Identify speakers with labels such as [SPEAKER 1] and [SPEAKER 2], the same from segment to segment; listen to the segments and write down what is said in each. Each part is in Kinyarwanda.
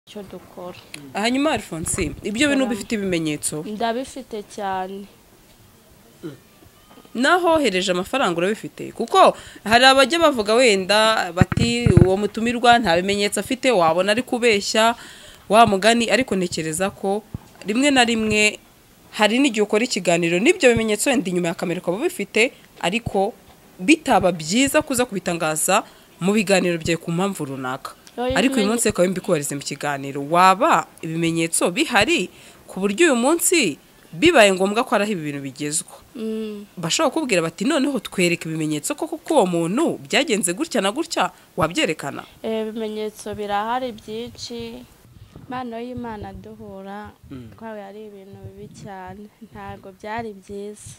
[SPEAKER 1] icyo dukora.
[SPEAKER 2] Hanyuma Alphonse ibyo bintu bifite ibimenyetso
[SPEAKER 1] ndabifite cyane.
[SPEAKER 2] nahohereje amafaranga urabifite kuko hari abajya bavuga wenda bati uwo mutumirwa nta bimenyetso afite wabona ari kubeshya wa mugani ariko ntekereza ko rimwe na rimwe hari n'igihe ukora ikiganiro n'ibyo bimenyetso wenda inyuma ya kamera ukaba bifite ariko bitaba byiza kuza kubitangaza mu biganiro byawe ku mpamvu runaka ariko uyu munsi ukaba mbikubariza mu kiganiro waba ibimenyetso bihari ku buryo uyu munsi bibaye ngombwa ko araho ibi bintu bigezwa bashobora kubwira bati noneho twereke ibimenyetso koko ko uwo muntu byagenze gutya na gutya wabyerekana.
[SPEAKER 1] Ibimenyetso birahari byinshi. Mano y'Imana duhura kwawe ari ibintu bibi cyane ntago byari byiza.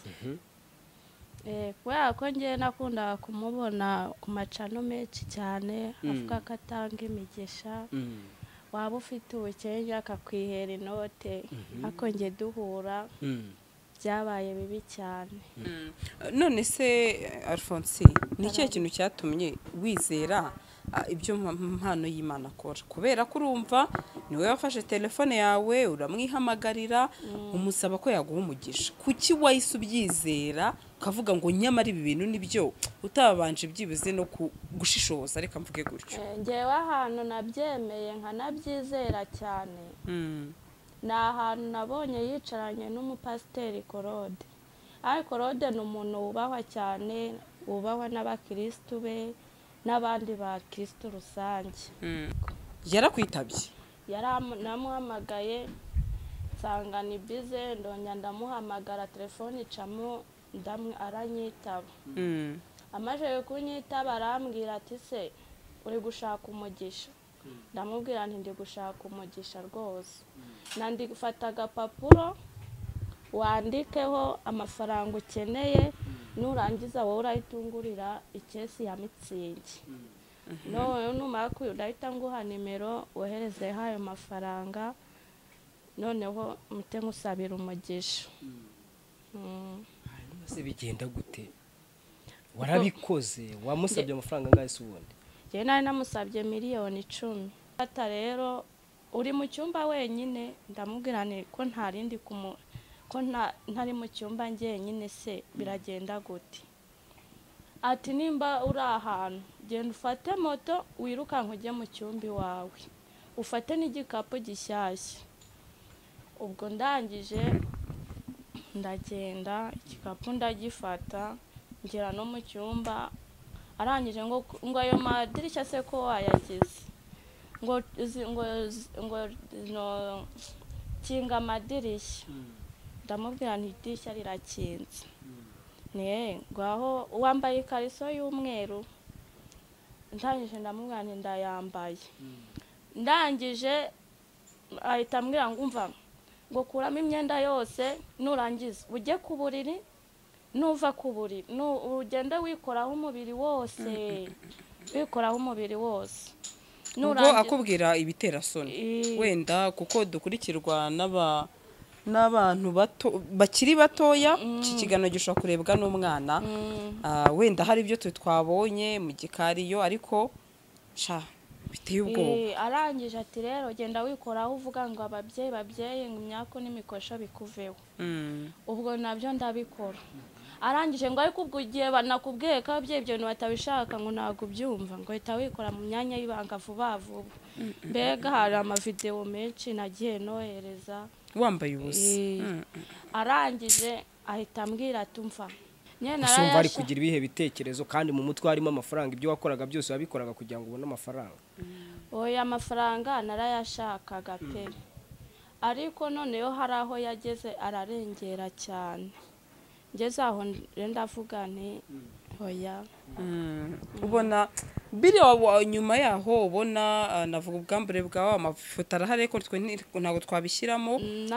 [SPEAKER 1] Kubera ko ngiye nakundaga kumubona ku macano menshi cyane avuga ko atanga imigisha waba ufite ubukenge akakwihera inote ako nge duhura byabaye bibi cyane.
[SPEAKER 2] None se Alphonse ni cyo kintu cyatumye wizera ibyo mpano y'Imana akora kubera ko urumva niwe wafashe telefone yawe uramwihamagarira umusaba ko yaguha umugisha kuki wahise ubyizera ukavuga ngo nyamara ibi bintu nibyo utabanje byibuze no gushishoza reka mvuge gutyo.
[SPEAKER 1] Ngewe ahantu nabyemeye nkanabyizera cyane ni ahantu nabonye yicaranye n'umupasiteri Claude. ariko Claude ni umuntu wubahwa cyane wubahwa n'abakristo be n'abandi ba Kristo rusange.
[SPEAKER 2] Yarakwitabye?
[SPEAKER 1] Namuhamagaye nsanga ni bize ndonya ndamuhamagara telefone icamo aranyitaba. Amaje kunyitaba arambwira ati se uri gushaka umugisha? Ndamubwira nti ndi gushaka umugisha rwose. Nandi gufata agapapuro wandikeho amafaranga ukeneye nurangiza wowe urayitungurira ikesi ya Mitsingi. No numara kuyudahita nguha nimero wohereze hayo mafaranga noneho mute musabira umugisha.
[SPEAKER 3] Se bigenda gute? Warabikoze wamusabye amafaranga ngahe se ubundi?
[SPEAKER 1] Je nari namusabye miliyoni 10. Ata rero uri mu cyumba wenyine ndamubwira ni ko ntarindi ko ntari mu cyumba njyenyine se biragenda gute? Ati nimba uri ahantu genda ufate moto wiruka nkujye mu cyumba wawe ufate n'igikapu gishyashya. Ubwo ndangije ndagenda igikapu ndagifata ngera no mu cyumba arangije ngo ayo madirishya se ko wayagize ngo no kinga amadirishya. Ndamubwira nti idirishya rirakinze. Ngaho wambaye ikariso y'umweru. Ndangije ndamubwira nti ndayambaye. Ndangije ahita ambwira ngo umva ngo kuramo imyenda yose nurangiza ujye ku buriri nuva ku buriri ugende wikoraho umubiri wose
[SPEAKER 2] ubwo akubwira ibitera soni wenda kuko dukurikirwa n'abantu bakiri batoya iki kiganiro gishobora kurebwa n'umwana wenda hari ibyo twabonye mu gikariyo ariko biteye ubwoba.
[SPEAKER 1] Arangije ati rero genda wikoraho uvuga ngo ababyeyi ngo imyako n'imikosha bikuveho. Ubwo nabyo ndabikora. Arangije ngo ariko ubwo ugiye banakubwiye ko ababyeyi ibyo bintu batabishaka ngo ntabwo ubyumva ngo hita wikora mu myanya y'ibanga vuba vuba. Mbega hari amavideo menshi nagiye nohereza
[SPEAKER 2] wambaye ubusa.
[SPEAKER 1] Arangije ahita ambwira tumva
[SPEAKER 3] Usumva ari kugira ibihe bitekerezo kandi mu mutwe harimo amafaranga ibyo wakoraga byose wabikoraga kugira ngo ubone amafaranga.
[SPEAKER 1] Oya amafaranga narayashakaga pe. Ariko noneho hari aho yageze ararengera cyane. Ngeze aho ndavuga nti oya.
[SPEAKER 2] Ubona biri nyuma yaho ubona navuga ubwambure bwawe amafoto arahari ko ntabwo twabishyiramo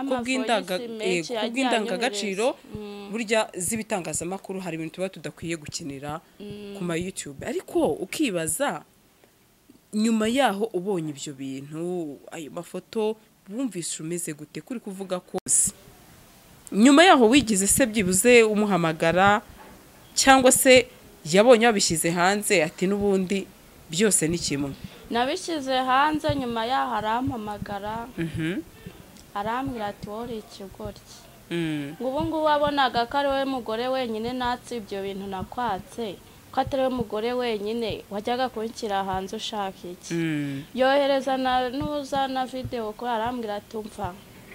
[SPEAKER 2] kubw'indangagaciro burya z'ibitangazamakuru hari ibintu tuba tudakwiye gukinira ku ma YouTube ariko ukibaza nyuma yaho ubonye ibyo bintu ayo mafoto bumvise umeze gute kuri kuvuga kose nyuma yaho wigize se byibuze umuhamagara cyangwa se yabonye abishyize hanze ati n'ubundi byose ni kimwe?
[SPEAKER 1] nabishyize hanze nyuma yaho arampamagara arambwira ati wowe uri ikigoryi ngo ubu ngubu wabonaga ko ari wowe mugore wenyine natse ibyo bintu nakwatse ko atari we mugore wenyine wajyaga kunshyira hanze ushaka iki yohereza n'uza na videwo ko arambwira ati umva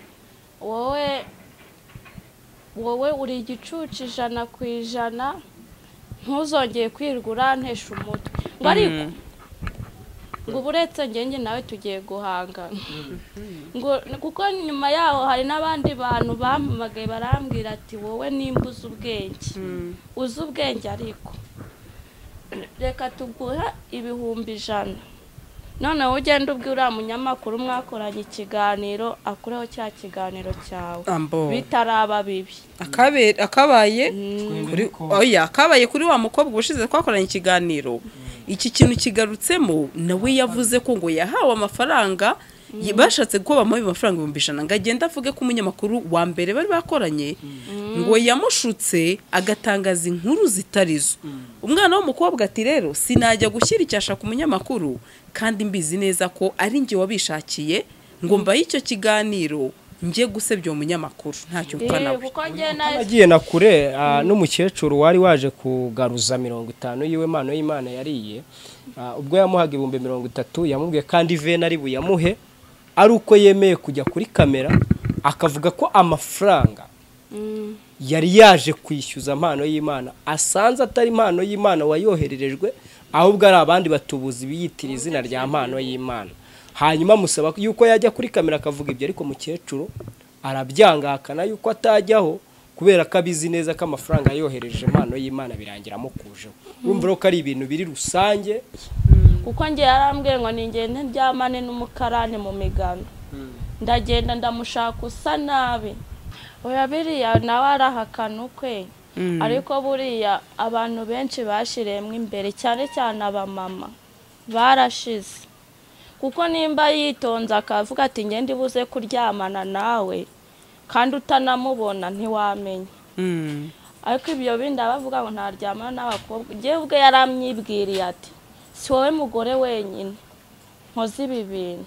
[SPEAKER 1] wowe uri igicucu 100% ntuzongeye kwirwa urantesha umutwe ngo ariko ngo uretse njye nawe tugiye guhangana ngo kuko nyuma yaho hari n'abandi bantu bampamagaye barambwira ati wowe nimba uzi ubwenge ariko reka tuguha 100,000 noneho ugenda ubwira uriya munyamakuru mwakoranye ikiganiro akureho cya kiganiro cyawe bitaraba bibi
[SPEAKER 2] akabaye kuri wa mukobwa ushize twakoranye ikiganiro iki kintu kigarutsemo nawe yavuze ko ngo yahawe amafaranga bashatse ko bamuha amafaranga 100,000 ngo agenda avuge ko umunyamakuru wa mbere bari bakoranye ngo yamushutse agatangaza inkuru zitarizo umwana w'umukobwa ati rero sinajya gushyira icyasha ku munyamakuru kandi mbizi neza ko ari njye wabishakiye ngo mbaye icyo kiganiro njye gusebya umunyamakuru ntacyo mfa nawe
[SPEAKER 3] agiye na kure n'umukecuru wari waje kugaruza 50 yiwe Mpano y'Imana yariye ubwo yamuhaga 30,000 yamubwiye kandi vena ari buyamuhe ari uko yemeye kujya kuri kamera akavuga ko amafaranga yari yaje kwishyuza Mpano y'Imana asanze atari Mpano y'Imana wayohererejwe ahubwo ari abandi batubuzi biyitira izina rya Mpano y'Imana hanyuma musaba yuko yajya kuri kamera akavuga ibyo ariko mukecuru arabyangakana yuko atajyaho kubera ko abizi neza ko amafaranga yohereje Mpano y'Imana birangira mukujeho urumva ko ari ibintu biri rusange
[SPEAKER 1] kuko ngiye yarambwiye ngo ningende ndyamane n'umukarane mu migano ndagenda ndamushaka usa nabi oya biriya nawe arahakana ukwe ariko buriya abantu benshi bashiremwe imbere cyane cyane abamama barashize kuko nimba yitonze akavuga ati ngende buze kuryamana nawe kandi utanamubona ntiwamenya ariko ibyo bindi abavuga ngo ntaryamana n'abakobwa ngiye ubwe yaramyibwiriye ati si wowe mugore wenyine nkoze ibi bintu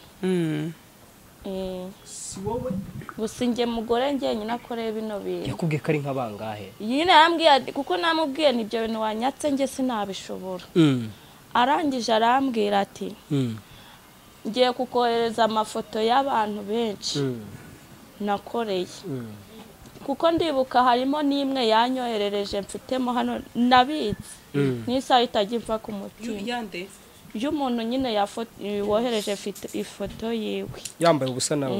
[SPEAKER 3] si wowe
[SPEAKER 1] gusa njye mugore njyenyine akoreye bino bintu
[SPEAKER 3] yakubwiye ko ari nk'abangahe
[SPEAKER 1] nyine yarambwiye kuko namubwiye n'ibyo bintu wanyatse njye sinabishobora arangije arambwira ati ngiye kukohereza amafoto y'abantu benshi nakoreye kuko ndibuka harimo n'imwe yanyoherereje mfitemo hano nabitse n'isaha itajya imva ku mutima y'umuntu nyine wohereje ifoto yiwe
[SPEAKER 3] yambaye ubusa nawe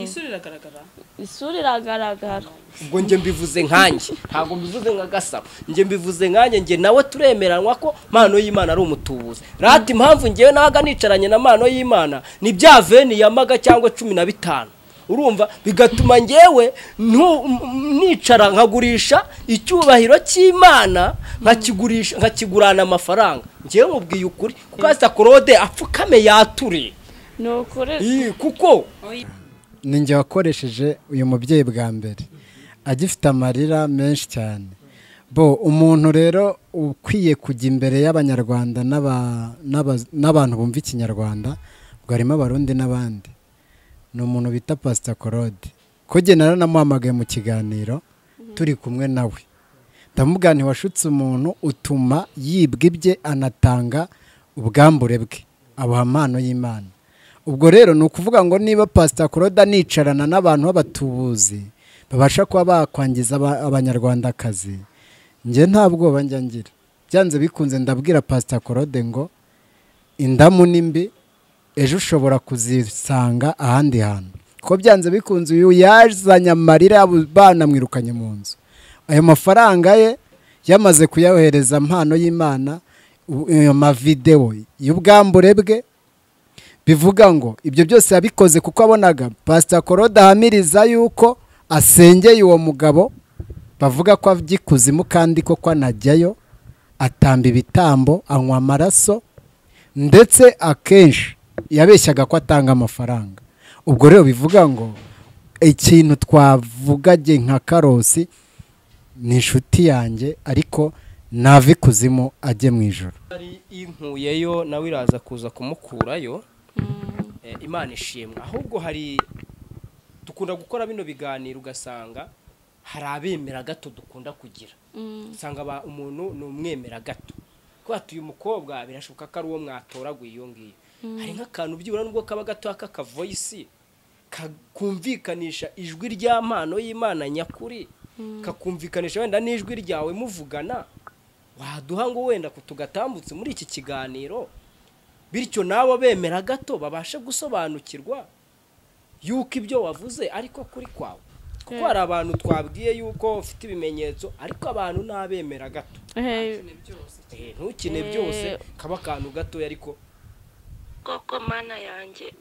[SPEAKER 2] isura iragaragara
[SPEAKER 3] ubwo njye mbivuze nkanjye ntabwo mbivuze nka Gasabo njye mbivuze nkanjye njye nawe turemeranwa ko Mpano y'Imana ari umutubuzi rati impamvu ngewe nabaga nicaranye na Mpano y'Imana ni bya veni yamaga cyangwa 15 urumva bigatuma ngewe nicara nkagurisha icyubahiro cy'Imana nkakigurana amafaranga ngewe mubwiye ukuri kuko Pastor Claude apfukame yature
[SPEAKER 1] no kure
[SPEAKER 3] kuko
[SPEAKER 4] ninjye wakoresheje uyu mubyeyi bwa mbere agifite amarira menshi cyane bo umuntu rero ukwiye kujya imbere y'abanyarwanda n'abantu bumva ikinyarwanda ubwo harimo abarundi n'abandi ni umuntu bita Pastor Claude ko jye naramuhamagaye mu kiganiro turi kumwe nawe ndamubwira nti washutse umuntu utuma yibwa ibye anatanga ubwambure bwe abuha Mpano y'Imana ubwo rero ni ukuvuga ngo niba Pastor Claude anicarana n'abantu b'abatubuzi babasha kuba bakwangiza abanyarwandakazi njye nta bwoba njya ngira byanze bikunze ndabwira Pastor Claude ngo indamu nimbi ejo ushobora kuzisanga ahandi hantu ko byanze bikunze uyu yazanye amarira banamwirukanye mu nzu ayo mafaranga ye yamaze kuyahereza Mpano y'Imana ayo mavideo y'ubwambure bwe bivuga ngo ibyo byose yabikoze kuko abonaga Pastor Claude ahamiriza yuko asengeye uwo mugabo bavuga ko avugikuzimu kandi ko anajyayo atamba ibitambo anywa amaraso ndetse akenshi yabeshyaga ko atanga amafaranga ubwo rero bivuga ngo ikintu twavugage nka Karosi ni inshuti yanjye ariko nava ikuzimu ajye mu ijoro.
[SPEAKER 3] ari inkuyeyo nawe iraza kuza kumukurayo. Imana ishimwe. Ahubwo hari dukunda gukora bino biganiro ugasanga hari abemera gato dukunda kugira. Usanga umuntu ni umwemera gato ko atuye umukobwa birashoboka ko ari uwo mwatoraguye iyo ngiyo. Hari nk'akantu byibura nubwo kaba gato aka voice kakumvikanisha ijwi rya mpano y'Imana nyakuri, kakumvikanisha wenda n'ijwi ryawe muvugana, waduha ngo wenda kutugatambutse muri iki kiganiro, bityo nabo bemera gato babashe gusobanukirwa yuko ibyo wavuze ariko kuri kwawe. Kuko hari abantu twabwiye yuko ufite ibimenyetso ariko abantu nabemera gato. Ntukine byose kaba akantu gato ariko
[SPEAKER 1] koko mana yanjye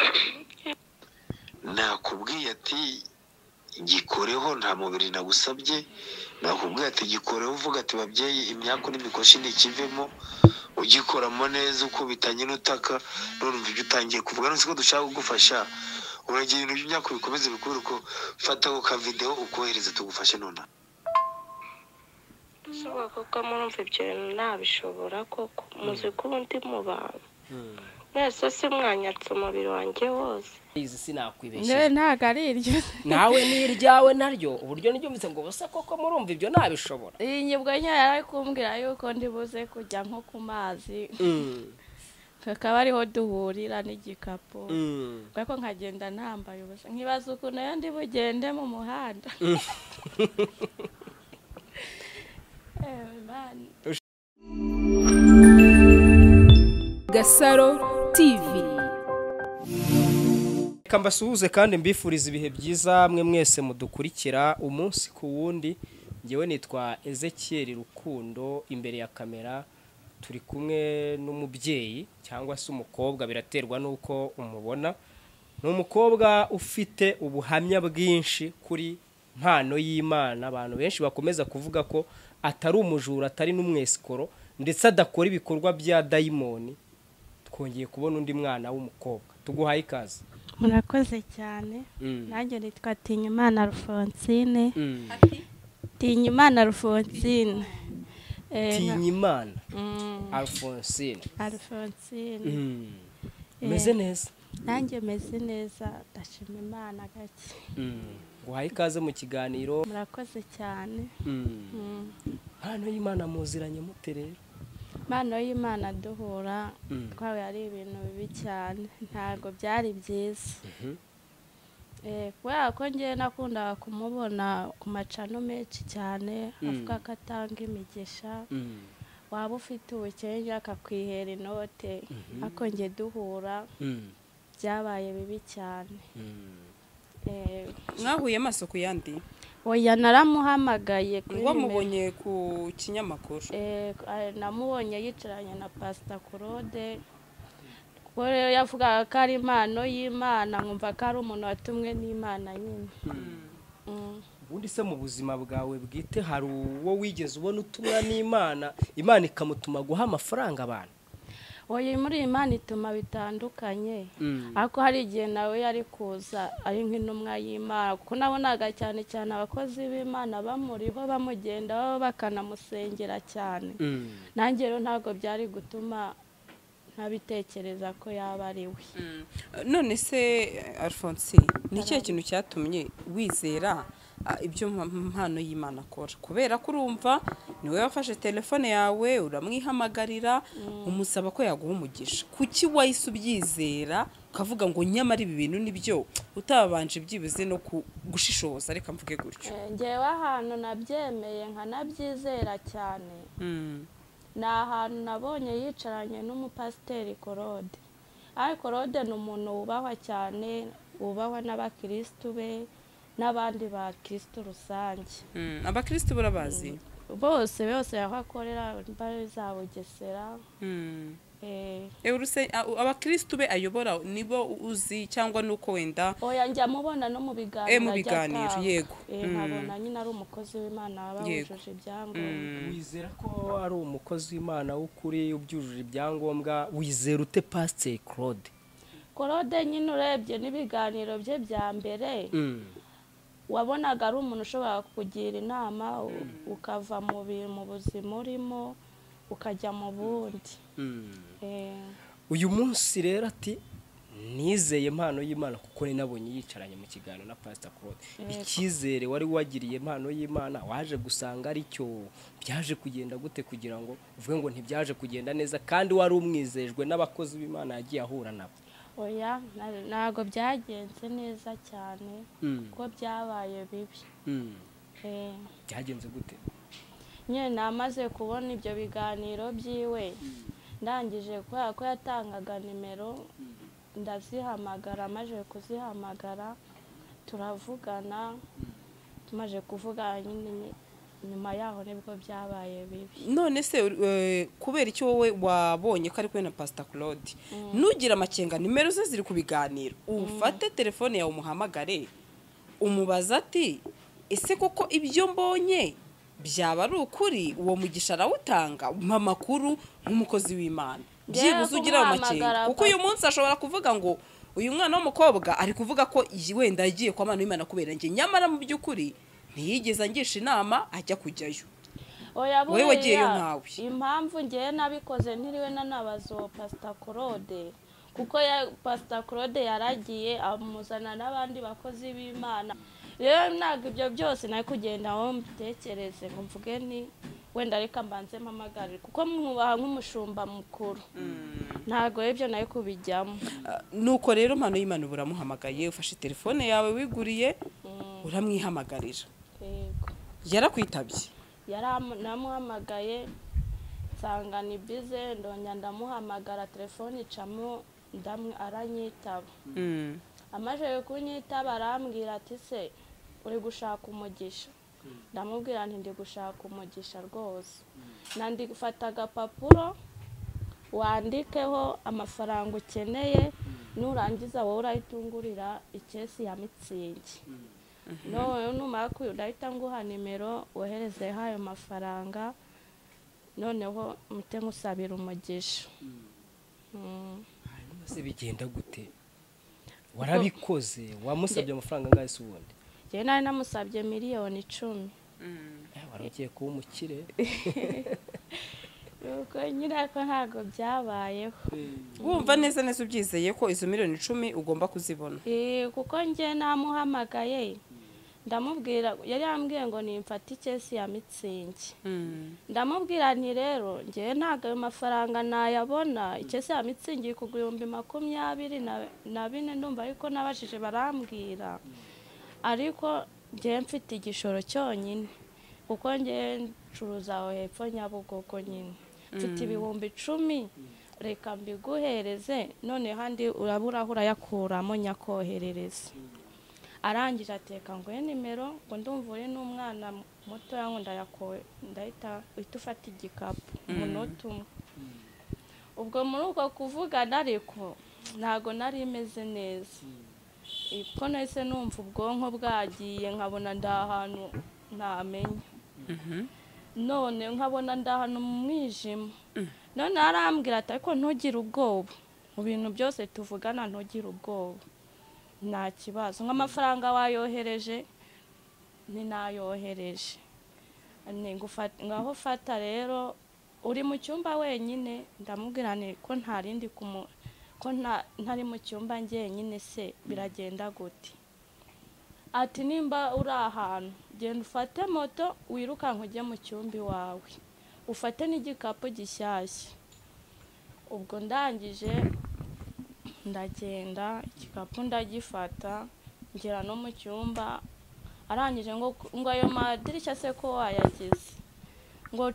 [SPEAKER 5] nakubwiye ati gikoreho nta mubiri nagusabye, nakubwiye ati gikoreho uvuga ati babyeyi imyaka n'imikoshi ntikivemo, ugikoramo neza uko bitanye n'utaka. None umva ibyo utangiye kuvuga none siko dushaka kugufasha, uragira ibintu by'imyaka bikomeze bikubera uko fata ako kavideo ukohereza tugufashe none.
[SPEAKER 1] ushobora kuko murumva ibyo bintu nabishobora koko muzi ko undi mu bantu mwese si mwanyatse umubiri wanjye wose.
[SPEAKER 3] izi sinakwibeshye
[SPEAKER 1] ntago ari iryo
[SPEAKER 3] nawe n'iryawe naryo uburyo niryo mbize ngo bose koko murumva ibyo nabishobora.
[SPEAKER 1] iyi nyibwo nyine yari kumbwira yuko ndi buze kujya nko ku mazi kakaba ariho duhurira n'igikapu ariko nkagenda nambaye ubusa nkibaza ukuntu yo ndi bugende mu muhanda.
[SPEAKER 6] Gasaro TV.
[SPEAKER 3] Reka mbasuhuze kandi mbifuriza ibihe byiza mwe mwese mudukurikira umunsi ku wundi. Ngewe nitwa Ezekiel Rukundo, imbere ya kamera turi kumwe n'umubyeyi cyangwa se umukobwa, biraterwa nuko umubona. Ni umukobwa ufite ubuhamya bwinshi kuri mpano y'Imana. Abantu benshi bakomeza kuvuga ko atari umujura, atari n'umwesikoro, ndetse adakora ibikorwa bya dayimoni. Twongeye kubona undi mwana w'umukobwa, tuguhaye ikaze.
[SPEAKER 1] Murakoze cyane. Nanjye nitwa Tinyimana Alphonsine. Tinyimana Alphonsine.
[SPEAKER 3] Tinyimana Alphonsine. Meze neza?
[SPEAKER 1] Nanjye meze neza, ndashima Imana gake.
[SPEAKER 3] Guhaye ikaze mu kiganiro.
[SPEAKER 1] Murakoze cyane.
[SPEAKER 3] Hano y'Imana muziranye mute rero?
[SPEAKER 1] Impano y'Imana duhura twawe ari ibintu bibi cyane, ntabwo byari byiza. Kubera ko njye nakundaga kumubona ku macano menshi cyane, avuga ko atanga imigisha, waba ufite ubukene akakwihera inote, ariko njye duhura byabaye bibi cyane.
[SPEAKER 2] Mwahuye amaso ku yandi?
[SPEAKER 1] Oya, naramuhamagaye kuri
[SPEAKER 2] wamubonye ku kinyamakuru?
[SPEAKER 1] Namubonye yicaranye na Pastor Claude, kuko rero yavugaga ko ari impano y'Imana, nkumva ko ari umuntu watumwe n'Imana nyine.
[SPEAKER 3] Ubundi se mu buzima bwawe bwite hari uwo wigeze ubona utumwa n'Imana, Imana ikamutuma guha amafaranga abantu?
[SPEAKER 1] Oya, muri Imana ituma bitandukanye, ariko hari igihe nawe yari kuza ari nk'intumwa y'Imana, kuko nabonaga cyane cyane abakozi b'Imana bamuriho bamugenda baba bakanamusengera cyane. Nanjye rero ntabwo byari gutuma ntabitekereza ko yaba ari we.
[SPEAKER 2] None se Alphonsine, ni ikihe kintu cyatumye wizera ibyo mpano y'Imana akora? Kubera ko urumva niwe wafashe telefone yawe uramwihamagarira umusaba ko yaguha umugisha, kuki wahise ubyizera ukavuga ngo nyamara ibi bintu nibyo utabanje byibuze no gushishoza? Reka mvuge gutyo.
[SPEAKER 1] Ngewe ahantu nabyemeye nkanabyizera cyane, ni ahantu nabonye yicaranye n'umupasiteri Claude. Ariko Claude ni umuntu wubahwa cyane, wubahwa n'abakirisitu be n'abandi ba Kristo rusange.
[SPEAKER 2] Abakristo burabazi
[SPEAKER 1] bose yaho akorera imbare za Bugesera.
[SPEAKER 2] Abakristo be ayobora nibo uzi cyangwa nuko wenda?
[SPEAKER 1] Oya, njya mubona no mu biganiro.
[SPEAKER 2] Mu biganiro, yego.
[SPEAKER 1] Nkabona nyine ari umukozi w'Imana waba wujuje ibyangombwa.
[SPEAKER 3] Wizera ko ari umukozi w'Imana w'ukuri ubyujuje ibyangombwa? Wizera ute Pastor Claude?
[SPEAKER 1] Claude nyine urebye n'ibiganiro bye bya mbere, wabonaga ari umuntu ushobora kukugira inama ukava mu buzima urimo ukajya mu bundi.
[SPEAKER 3] uyu munsi rero ati nizeye impano y'Imana kuko ninabonye yicaranye mu kiganiro na Pastor Claude. Icyizere wari wagiriye impano y'Imana waje gusanga ari cyo byaje kugenda gute kugira ngo uvuge ngo ntibyaje kugenda neza kandi wari umwizejwe n'abakozi b'Imana yagiye ahura nabo?
[SPEAKER 1] Oya, ntago byagenze neza cyane kuko byabaye bibi.
[SPEAKER 3] Byagenze gute?
[SPEAKER 1] Nyine namaze kubona ibyo biganiro byiwe ndangije kubera ko yatangaga nimero ndazihamagara, maze kuzihamagara turavugana, tumaze kuvugana nyine nyuma yaho nibwo byabaye bibi.
[SPEAKER 2] None se kubera icyo wowe wabonye ko ari kwe na Pastor Claude nugira amakenga nimero ze ziri ku biganiro ufate telefone yawe umuhamagare umubaza ati ese koko ibyo mbonye byaba ari ukuri, uwo mugisha arawutanga makuru nk'umukozi w'Imana? Byibuze ugira amakenga kuko uyu munsi ashobora kuvuga ngo uyu mwana w'umukobwa ari kuvuga ko wenda yagiye kwa Mana w'Imana kubera njye, nyamara mu by'ukuri ntiyigeze angisha inama ajya kujyayo. Wowe wagiyeyo nkawe.
[SPEAKER 1] Impamvu ngiye nabikoze ntiriwe nanabazo Pastor Claude kuko Pastor Claude yaragiye amuzana n'abandi bakozi b'Imana. Rero ntabwo ibyo byose nari kugenda aho mbitekereze ngo mvuge ni wenda reka mbanze mpamagarire kuko mwubaha nk'umushumba mukuru. Ntabwo ibyo nari kubijyamo.
[SPEAKER 2] Nuko rero impano y'Imana buramuhamagaye, ufashe telefone yawe wiguriye uramwihamagarira.
[SPEAKER 1] Yego.
[SPEAKER 2] Yarakwitabye?
[SPEAKER 1] Namuhamagaye nsanga ni bize, ndonya ndamuhamagara telefone icamo aranyitaba. Amaje kunyitaba arambwira ati se uri gushaka umugisha? Ndamubwira nti ndi gushaka umugisha rwose. Nandi gufata agapapuro wandikeho amafaranga ukeneye, nurangiza wowe urayitungurira ikesi ya Mitsingi. Numara kuyudahita nguha nimero wohereze hayo mafaranga, noneho mute ngusabira umugisha.
[SPEAKER 3] Se bigenda gute? Warabikoze? Wamusabye amafaranga ngahe se ubundi?
[SPEAKER 1] Je nari namusabye miliyoni 10.
[SPEAKER 3] Waragiye kuba umukire?
[SPEAKER 1] Uko nyira ko ntago byabayeho.
[SPEAKER 2] Wumva neza neza ubyizeye ko izo miliyoni 10 ugomba kuzibona?
[SPEAKER 1] Kuko nje namuhamagaye ndamubwira, yari yambwiye ngo nimfate ikesi ya Mitsingi. Ndamubwira nti rero nje ntago ayo mafaranga nayabona, ikesi ya Mitsingi kugura 24 ndumva ariko nabashije barambwira. Ariko nje mfite igishoro cyonyine kuko nje ncuruza aho hepfo Nyabugogo nyine. Mfite ibihumbi 10 reka mbiguhereze, none handi urabura yakuramo nyakoherereza. Arangije ateka ngo nimero ngo ndumvure n'umwana muto yangu ndahita ufata igikapu umunota umwe. Ubwo muri uko kuvugana ariko ntago nari imeze neza. Ko nahise numva ubwonko bwagiye nkabona ndahantu ntamenya. None nkabona ndahantu mu mwijima. None arambwira ati ariko ntugire ubwoba, mu bintu byose tuvugana ntugire ubwoba, nta kibazo. Nk'amafaranga wayohereje ni nayohereje, ngaho fata rero uri mu cyumba wenyine. Ndamubwira ko ntarindi ko ntari mu cyumba njyenyine se biragenda gute? Ati nimba uri ahantu genda ufate moto wirukanka ujye mu cyumba iwawe ufate n'igikapu gishyashya. Ubwo ndangije ndagenda igikapu ndagifata ngera no mu cyumba. Arangije ngo ayo madirishya se ko wayagize, ngo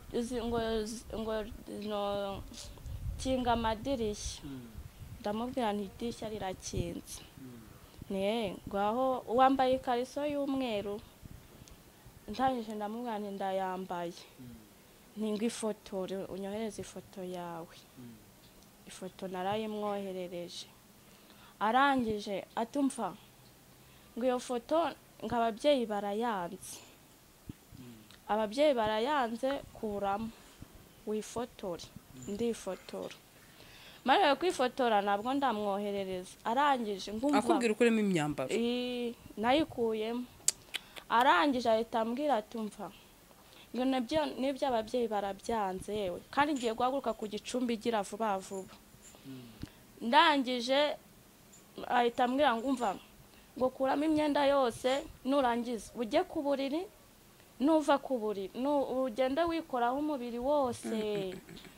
[SPEAKER 1] no kinga amadirishya. Ndamubwira nti idirishya rirakinze. Ngaho wambaye ikariso y'umweru? Ndangije ndamubwira nti ndayambaye. Ninga ifoto unyohereze ifoto yawe. Ifoto narayimwoherereje. Arangije atumva ngo iyo foto ngababyeyi barayanze. Ababyeyi barayanze kuramo wifotore. Ndifotora. Mara kwifotora nabwo ndamwoherereza. Arangije ngumva
[SPEAKER 2] akubwira ukuremo imyambaro?
[SPEAKER 1] nayikuyemo. arangije ahita ambwira ati umva ngo nibyo ababyeyi barabyanze yewe kandi ngiye guhaguruka ku gicumbi igira vuba vuba. Ndangije ahita ambwira ngo umva ngo kuramo imyenda yose nurangiza ujye ku buriri nuva ku buriri ugende wikoraho umubiri wose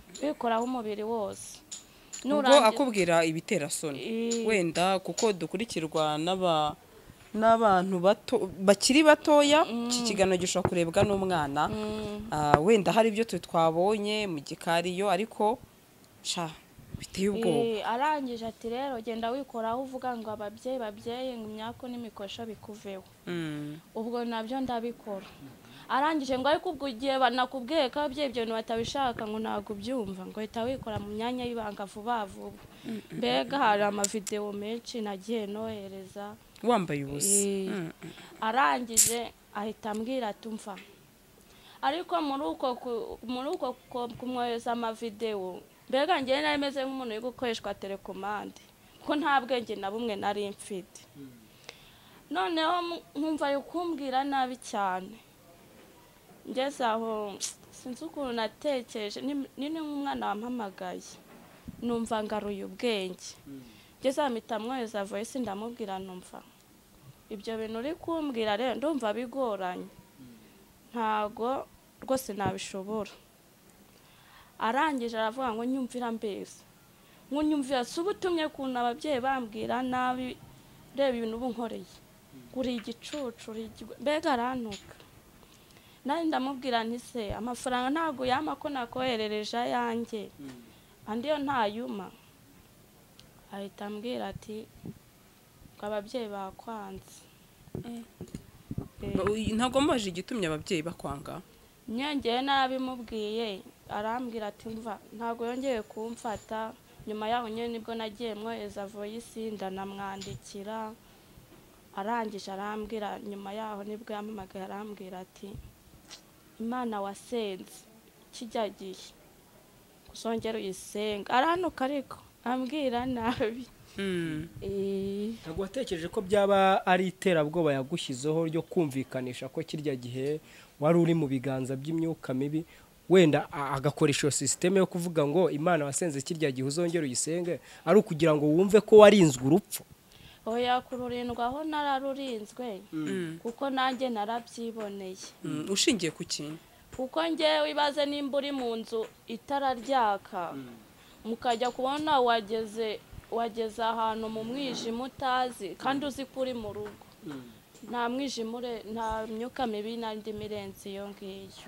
[SPEAKER 2] ubwo akubwira ibitera soni wenda kuko dukurikirwa n'abantu bakiri batoya iki kiganiro gishobora kurebwa n'umwana wenda hari ibyo twabonye mu gikariyo ariko biteye ubwoba.
[SPEAKER 1] Arangije ati rero genda wikoraho uvuga ngo ababyeyi ngo imyako n'imikosha bikuveho. Ubwo nabyo ndabikora. Arangije ngo ariko ubwo igihe banakubwiye ko ababyeyi ibyo bintu batabishaka ngo ntabwo ubyumva ngo hita wikora mu myanya y'ibanga vuba vuba. Mbega hari amavideo menshi nagiye nohereza
[SPEAKER 2] wambaye ubusa.
[SPEAKER 1] Arangije ahita ambwira ati umva ariko muri uko kumwohereza amavideo mbega njye nari meze nk'umuntu uri gukoreshwa telekomande ko nta bwenge na bumwe nari mfite. Noneho nkumva yukumbwira nabi cyane. Ngeze aho sinzi ukuntu natekereje ni nk'umwana wampamagaye numva ngaruye ubwenge. Ngeze amita mwohereza voice ndamubwira numva ibyo bintu uri kumbwira rero ndumva bigoranye ntago rwose nabishobora. Arangije aravuga ngo nyumvira mbese ngo nyumvira subutumye kuntu ababyeyi bambwira nabi reba ibintu bunkoreye kuri igicucu mbega arantuka. Nari ndamubwira nti se amafaranga ntago yama ko nakoherereje ayanjye andi yo ntayuma. Ahita ambwira ati ababyeyi bakwanze.
[SPEAKER 2] Ntago mbaje igitumye ababyeyi bakwanga.
[SPEAKER 1] Nyongeye narabimubwiye arambwira ati mva ntago yongeye kumfata. Nyuma yaho nyene nibwo nagiye mwohereza voice ndanamwandikira. Arangije arambwira nyuma yaho nibwo yampamagaye arambwira ati Imana wasenze kijya gihe kuzongera uyisenga. Aranuka ariko ambwira nabi.
[SPEAKER 3] Ntabwo watekereje ko byaba ari iterabwoba yagushyizeho ryo kumvikanisha ko kirya gihe wari uri mu biganza by'imyuka mibi wenda agakoresha iyo system yo kuvuga ngo Imana wasenze kirya gihe uzongera uyisenge ari ukugira ngo wumve ko warinzwe urupfu?
[SPEAKER 1] Oya kururindwa aho nararurinzwe kuko nanjye narabyiboneye.
[SPEAKER 2] Ushingiye ku kintu?
[SPEAKER 1] Kuko ngewe ibaze nimba uri mu nzu itara ryaka mukajya kubona wageze ahantu mu mwijima utazi kandi uzi ko uri mu rugo nta mwijima nta myuka mibi n'andi mirenzi iyo ngiyo.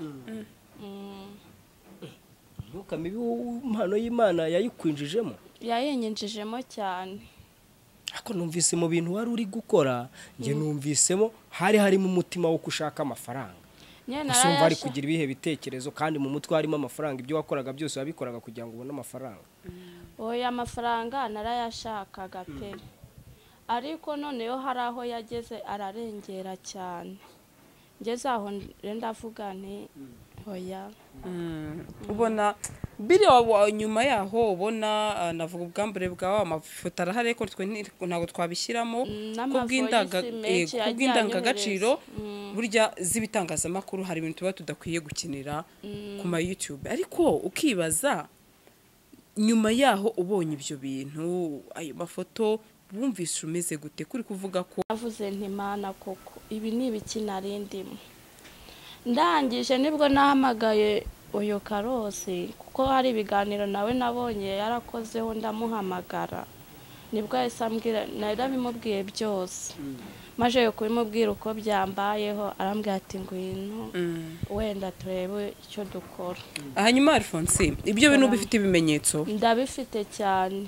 [SPEAKER 3] Myuka mibi impano y'Imana yayikwinjijemo?
[SPEAKER 1] Yayinyinjijemo cyane.
[SPEAKER 3] Ako numvise mu bintu wari uri gukora nge numvisemo harimo umutima wo gushaka amafaranga. Usumva ari kugira ibihe bitekerezo kandi mu mutwe harimo amafaranga ibyo wakoraga byose wabikoraga kugira ngo ubone amafaranga.
[SPEAKER 1] Oya amafaranga narayashakaga pe. Ariko noneho hari aho yageze ararengera cyane. Ngeze aho ndavuga nti oya.
[SPEAKER 2] Ubona biri nyuma yaho ubona navuga ubwambure bwawe amafoto arahari ko ntago twabishyiramo kubw'indangagaciro burya z'ibitangazamakuru hari ibintu tuba tudakwiye gukinira ku ma YouTube. Ariko ukibaza nyuma yaho ubonye ibyo bintu ayo mafoto bumvise umeze gute kuri kuvuga ko
[SPEAKER 1] avuze nti Mana koko ibi ni ibiki narindimo. Ndangije nibwo nahamagaye uyu Karose kuko hari ibiganiro nawe nabonye yarakozeho ndamuhamagara nibwo yasambwira narabimubwiye byose. Maje kubimubwira uko byambayeho arambwira ati ngwino wenda turebe icyo dukora.
[SPEAKER 2] Hanyuma Alphonse ibyo bintu bifite ibimenyetso?
[SPEAKER 1] Ndabifite cyane.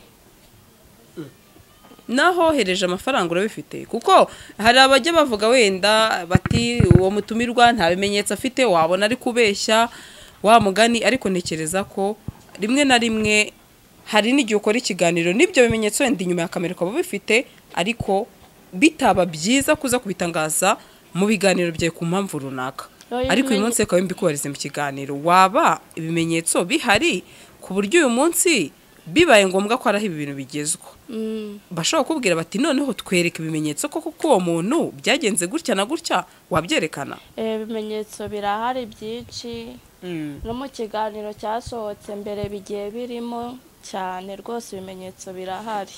[SPEAKER 2] Naho hereje amafaranga urabifite kuko hari abajya bavuga wenda bati uwo mutumirwa nta bimenyetso afite wabona ari kubeshya wa mugani. Ariko ntekereza ko rimwe na rimwe hari n'igihe ukora ikiganiro n'ibyo bimenyetso wenda inyuma ya kamera ukaba bifite ariko bitaba byiza kuza kubitangaza mu biganiro byawe ku mpamvu runaka. Ariko uyu munsi ukaba mbikubarize mu kiganiro waba ibimenyetso bihari ku buryo uyu munsi bibaye ngombwa ko ari aho ibi bintu bigezwa bashobora kukubwira bati noneho twereke ibimenyetso koko ko uwo muntu byagenze gutya na gutya wabyerekana.
[SPEAKER 1] ibimenyetso birahari byinshi no mu kiganiro cyasohotse mbere bigiye birimo cyane rwose, ibimenyetso birahari.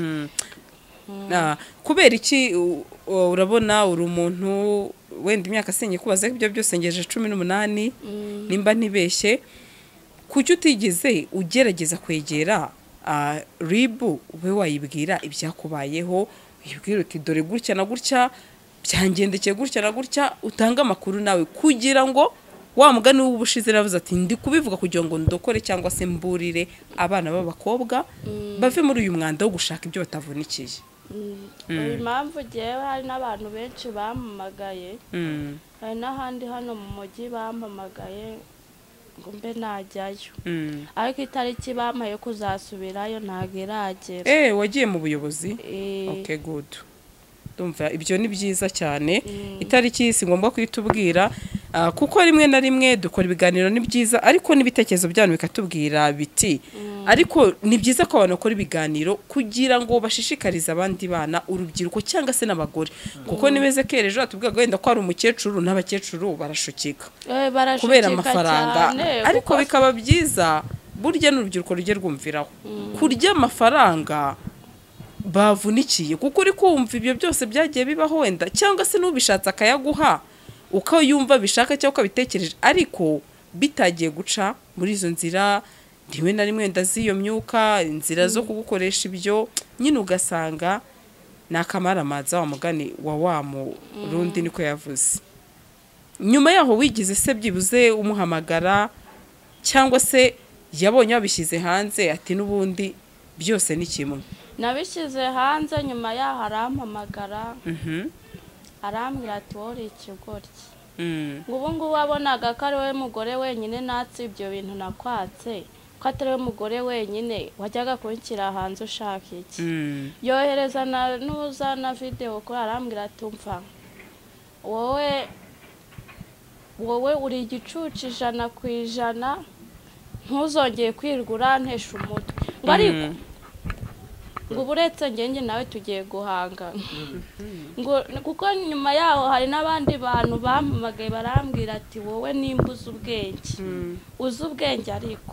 [SPEAKER 2] kubera iki urabona uri umuntu wenda imyaka asenye kubaza ibyo byose ngeje 18 nimba ntibeshye, kuki utigeze ugerageza kwegera ribu ube wayibwira ibyakubayeho, uyibwira uti dore gutya na gutya byangendekeye gutya na gutya, utanga amakuru nawe kugira ngo wa mugani w'ubushize navuze ati ndi kubivuga kugira ngo ndokore cyangwa se mburire abana b'abakobwa bave muri uyu mwanda wo gushaka ibyo batavunikiye.
[SPEAKER 1] impamvu ngewe hari n'abantu benshi bampamagaye, hari n'ahandi hano mu mujyi bampamagaye ngo mbe najyayo, ariko itariki bampaye yo kuzasubirayo ntabwo iragera.
[SPEAKER 2] wagiye mu buyobozi? Okay, good. Ndumva ibyo ni byiza cyane. Itariki si ngombwa kuyitubwira kuko rimwe na rimwe dukora ibiganiro ni byiza, ariko n'ibitekerezo byanyu bikatubwira biti ariko ni byiza ko abantu bakora ibiganiro kugira ngo bashishikarize abandi bana, urubyiruko cyangwa se n'abagore, kuko nimeze kerejo atubwaga wenda ko ari umukecuru n'abakecuru barashukika kubera amafaranga, ariko bikaba byiza burya n'urubyiruko rujye rwumviraho kurya amafaranga bavunikiye, kuko uri kumva ibyo byose byagiye bibaho wenda, cyangwa se n'ubishatse akayaguha uko yumva bishaka cyangwa ukabitekereje, ariko bitagiye guca muri izo nzira rimwe na rimwe wenda z'iyo myuka, inzira zo kugukoresha ibyo nyine ugasanga ni akamaramaza wa mugani wa Murundi niko yavuze. Nyuma yaho wigize se byibuze umuhamagara cyangwa se yabonye wabishyize hanze ati n'ubundi byose ni kimwe?
[SPEAKER 1] Nabishyize hanze, nyuma yaho arampamagara arambwira ati wowe uri ikigoryi, ngo ubu ngubu wabonaga ko ari wowe mugore wenyine natse ibyo bintu nakwatse, ko atari we mugore wenyine wajyaga kunshyira hanze ushaka iki? yohereza n'uza na videwo kuri, arambwira ati umva wowe uri igicucu 100%, ntuzongeye kwirwa urantesha umutwe, ngo ariko ngo buretse ngenge nawe tugiye guhangana. ngo kuko nyuma yaho hari n'abandi bantu bampamagaye barambwira ati wowe nimba uzi ubwenge ariko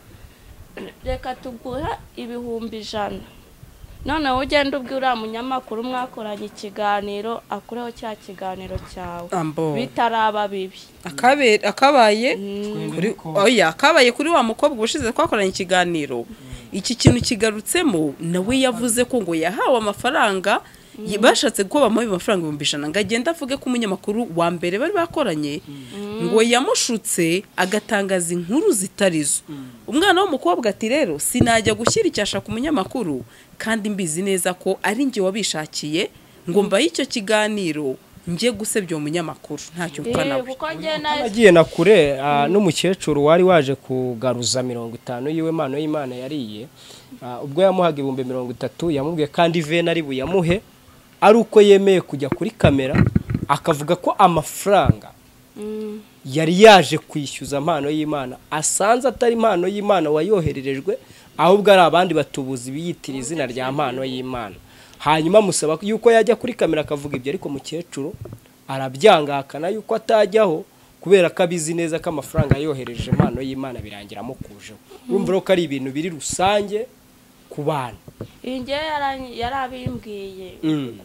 [SPEAKER 1] reka tuguha 100,000 none ugenda ubwira uriya munyamakuru mwakoranye ikiganiro akureho cya kiganiro cyawe bitaraba bibi.
[SPEAKER 2] akabaye kuri wa mukobwa ubushize twakoranye ikiganiro, iki kintu kigarutsemo nawe yavuze ko ngo yahawe amafaranga, bashatse ko bamuha amafaranga 100,000 ngo agenda avuge ko umunyamakuru wa mbere bari bakoranye ngo yamushutse agatangaza inkuru zitarizo. umwana w'umukobwa ati rero sinajya gushyira icyasha ku munyamakuru kandi mbizi neza ko ari njye wabishakiye ngo mbaye icyo kiganiro njye gusebya umunyamakuru ntacyo mpfa nawe.
[SPEAKER 3] nagiye na kure n'umukecuru wari waje kugaruza 50 yiwe Mpano y'Imana yariye, ubwo yamuhaga 30,000 yamubwiye kandi vena ari buyamuhe ari uko yemeye kujya kuri kamera akavuga ko amafaranga yari yaje kwishyuza Mpano y'Imana asanze atari Mpano y'Imana wayohererejwe, ahubwo ari abandi batubuzi biyitira izina rya Mpano y'Imana. hanyuma musaba yuko yajya kuri kamera akavuga ibyo, ariko mukecuru arabyanga akana yuko atajyaho kubera ko abizi neza ko amafaranga yohereje Mpano y'Imana birangira mukujeho. urumva ko ari ibintu biri rusange ku bana.
[SPEAKER 1] inge yarabimbwiye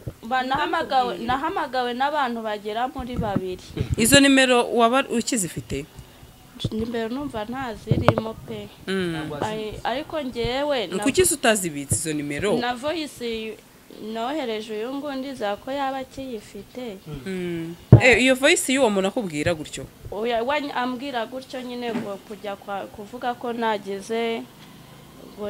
[SPEAKER 1] nahamagawe n'abantu bagera muri 2.
[SPEAKER 2] izo nimero waba ukizifite?
[SPEAKER 1] nimero numva ntazirimo pe, ariko ngewe
[SPEAKER 2] kuki utazibitse izo nimero?
[SPEAKER 1] na voice nohereje uyu ngundi zako yaba akiyifite.
[SPEAKER 2] iyo voice y'uwo muntu akubwira gutyo?
[SPEAKER 1] ambwira gutyo nyine ngo kujya kuvuga ko nageze ngo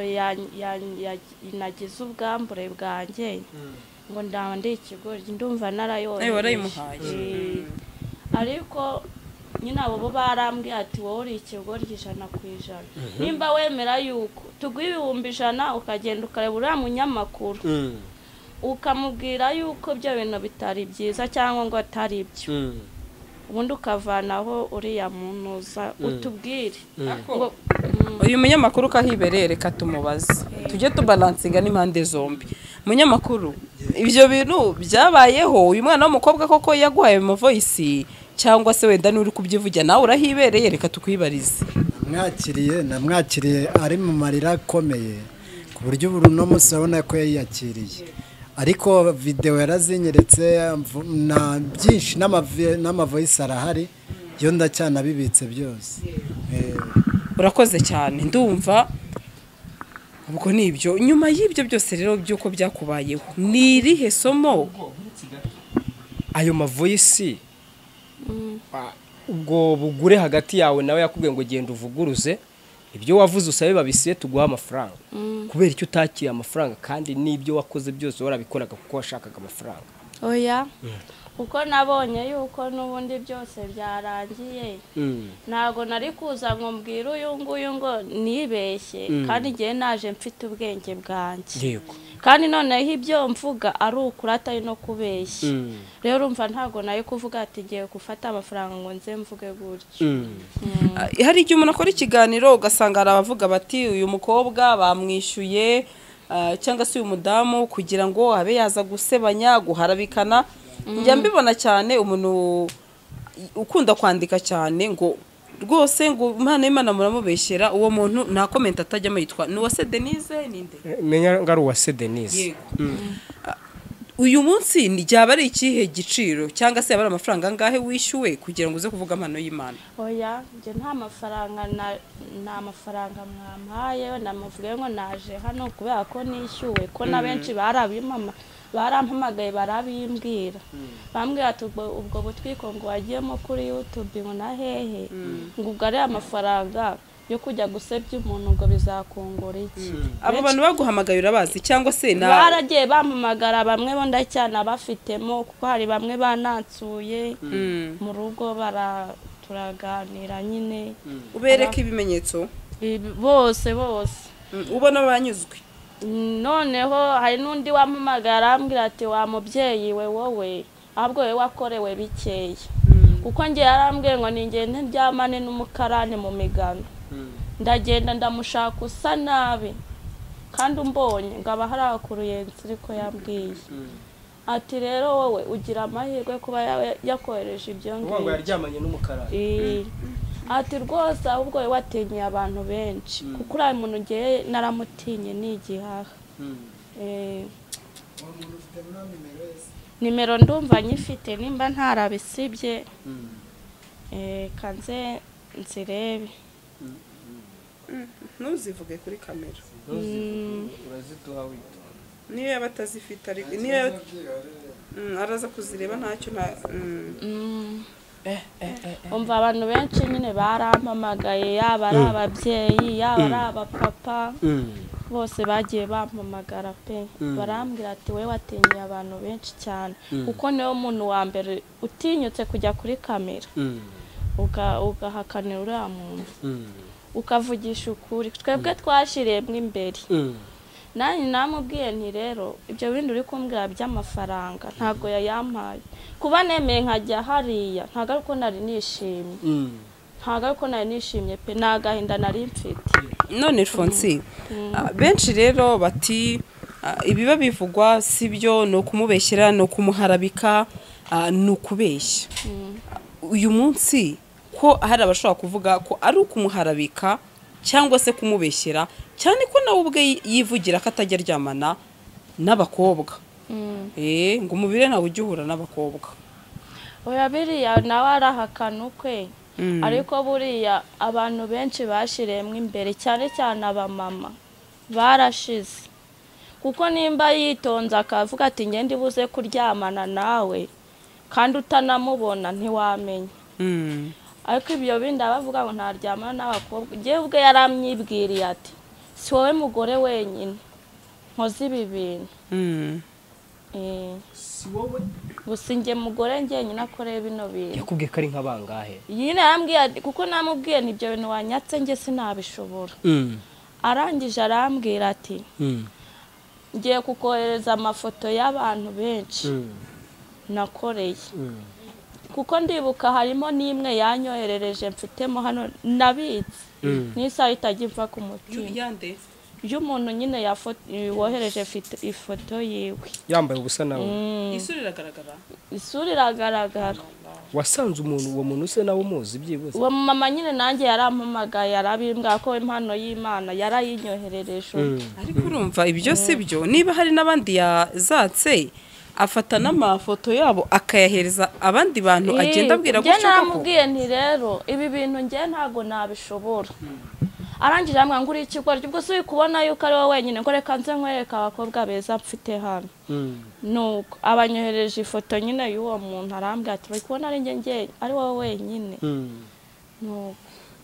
[SPEAKER 1] nagize ubwambure bwanjye ngo ndaho ndi ikigoryi, ndumva narayohereje.
[SPEAKER 2] warayimuhaye?
[SPEAKER 1] ariko nyine abo barambwiye ati wowe uri ikigoryi 100%. nimba wemera yuko tuguha 100,000 ukagenda ukareba uriya munyamakuru ukamubwira yuko ibyo bintu bitari byiza cyangwa ngo atari ibyo, ubundi ukavanaho uriya muntu uza utubwire ngo
[SPEAKER 2] uyu munyamakuru kahibereye reka tumubaze tujye tubalansinga n'impande zombi. Munyamakuru, ibyo bintu byabayeho uyu mwana w'umukobwa koko yaguhaye mu voice cyangwa se wenda n'uri kubyivugira nawe urahibereye reka tukwibarize.
[SPEAKER 4] namwakiriye ari mu marira akomeye ku buryo ubu no musabona ko yiyakiriye, ariko video yarazinyeretse na byinshi n'amavoice arahari yo ndacyanabibitse byose.
[SPEAKER 2] Urakoze cyane ndumva ubwo nibyo. Nyuma y'ibyo byose rero byuko byakubayeho ni irihe somo
[SPEAKER 3] ayo mavoice ubwo bugure hagati yawe nawe yakubwiye ngo genda uvuguruze ibyo wavuze usabe babisiye tuguha amafaranga kubera icyo utakiye amafaranga kandi n'ibyo wakoze byose warabikoraga kuko washakaga amafaranga?
[SPEAKER 1] oya kuko nabonye yuko n'ubundi byose byarangiye ntago nari kuza ngo mbwire uyu nguyu ngo nibeshye kandi ngiye naje mfite ubwenge bwanjye.
[SPEAKER 3] Yego.
[SPEAKER 1] Kandi noneho ibyo mvuga ari ukuri atari no kubeshya. Rero urumva ntago nayo kuvuga ati ngiye gufata amafaranga ngo nze mvuge gutyo.
[SPEAKER 2] Hari igihe umuntu akora ikiganiro ugasanga hari abavuga bati uyu mukobwa bamwishyuye cyangwa se uyu mudamu kugira ngo abe yaza gusebanya guharabikana. Njya mbibona cyane umuntu ukunda kwandika cyane ngo rwose ngo Imana y'Imana muramubeshyera uwo muntu nta comment atajyamo yitwa ni Uwase Denise ninde
[SPEAKER 3] menya ngari Uwase Denise.
[SPEAKER 2] Uyu munsi ryaba ari ikihe giciro cyangwa se yabara amafaranga angahe wishyuwe kugira ngo uze kuvuga amano y'Imana?
[SPEAKER 1] Oya nje nta mafaranga mwampaye namuvuge ngo naje hano kubera ko nishyuwe ko na benshi barampamagaye barabimbwira bambwira ati ubwo butwiko ngo wagiyemo kuri YouTube ngo na hehe ngo ubwo ari amafaranga yo kujya gusebya umuntu ngo bizakungura iki?
[SPEAKER 2] Abo bantu baguhamagaye urabazi cyangwa se na
[SPEAKER 1] baragiye bampamagara bamwe bo ndacyana bafitemo kuko hari bamwe banatsuye mu rugo turaganira nyine
[SPEAKER 2] ubereka ibimenyetso
[SPEAKER 1] bose
[SPEAKER 2] ubona banyuzwe.
[SPEAKER 1] Noneho hari n'undi wampamagara ambwira ati wa mubyeyi we wowe ahubwo we wakorewe bikeye kuko ngiye yarambwiye ngo ningende ndyamane n'umukarani mu migano ndagenda ndamushaka usa nabi kandi umbonye ngaba harakuruye ariko yambwiye ati rero wowe ugira amahirwe kuba yakohereje ibyo
[SPEAKER 3] ngo yaryamanye n'umukarani.
[SPEAKER 1] Ati rwose ahubwo we watenyeye abantu benshi kuko uriya muntu ngiye naramutinye n'igihaha. Nimero ndumva nyifite nimba ntarabisibye kanze nzirebe.
[SPEAKER 2] Ntuzivuge kuri kamera
[SPEAKER 3] uraziduha wito
[SPEAKER 2] niyo yaba atazifite ariko niyo araza kuzireba ntacyo
[SPEAKER 1] umva abantu benshi nyine barampamagaye yaba ari ababyeyi yaba ari abapapa bose bagiye bampamagara pe barambwira ati we watenyeye abantu benshi cyane kuko niyo muntu wa mbere utinyutse kujya kuri kamera ugahakanira uriya muntu ukavugisha ukuri twebwe twashiriyemo imbere. Nanjye namubwiye nti rero ibyo bindi uri kumbwira by'amafaranga ntago yayampaye kuba nemeye nkajya hariya ntago ariko nari nishimye pe nagahinda nari mfite.
[SPEAKER 2] None Alphonse benshi rero bati ibiba bivugwa sibyo no kumubeshyera no kumuharabika no kubeshya. Uyu munsi ko hari abashobora kuvuga ko ari ukumuharabika cyangwa se kumubeshyera cyane ko nawe ubwe yivugira ko atajya aryamana n'abakobwa ngo umubire nawe ujye uhura n'abakobwa.
[SPEAKER 1] Oya biriya nawe arahakana ukwe ariko buriya abantu benshi bashiriyemo imbere cyane cyane abamama barashize kuko nimba yitonze akavuga ati ngende buze kuryamana nawe kandi utanamubona ntiwamenya. Ariko ibyo bindi abavuga ngo ntaryamana n'abakobwa ngiye ubwe yaramyibwiriye ati si wowe mugore wenyine nkoze ibi bintu
[SPEAKER 3] si wowe
[SPEAKER 1] gusa njye mugore njyenyine akoreye bino bintu.
[SPEAKER 3] yakubwiye ko ari nk'abangahe?
[SPEAKER 1] Yine yarambwiye kuko namubwiye nibyo bintu wanyatse nge sinabishobora. Arangije arambwira ati ngiye kukohereza amafoto y'abantu benshi nakoreye kuko ndibuka harimo n'imwe yanyoherereje mfitemo hano nabitse n'isaha itajya imva ku mutima
[SPEAKER 2] yande
[SPEAKER 1] y'umuntu nyine wohereje ifoto yiwe
[SPEAKER 3] yambaye ubusa nawe
[SPEAKER 2] isura iragaragara
[SPEAKER 3] wasanze uwo muntu use nawe umuzi byibuze
[SPEAKER 1] uwo mama nyine nanjye yarampamagaye yarabimbwa ko impano y'Imana yarayinyoherereje
[SPEAKER 2] ariko urumva ibyo si byo niba hari n'abandi yazatse afata n'amafoto yabo akayahereza abandi bantu agenda abwira
[SPEAKER 1] gutyo ko naramubwiye nti rero ibi bintu ngiye ntago nabishobora arangije amwe nguri ikigori ubwo se kubona yuko ari wowe wenyine ngo reka nze nkwereka abakobwa beza mfite hano nuko abanyohereje ifoto nyine y'uwo muntu arambwira ati bari kubona ari njye ari wowe wenyine nuko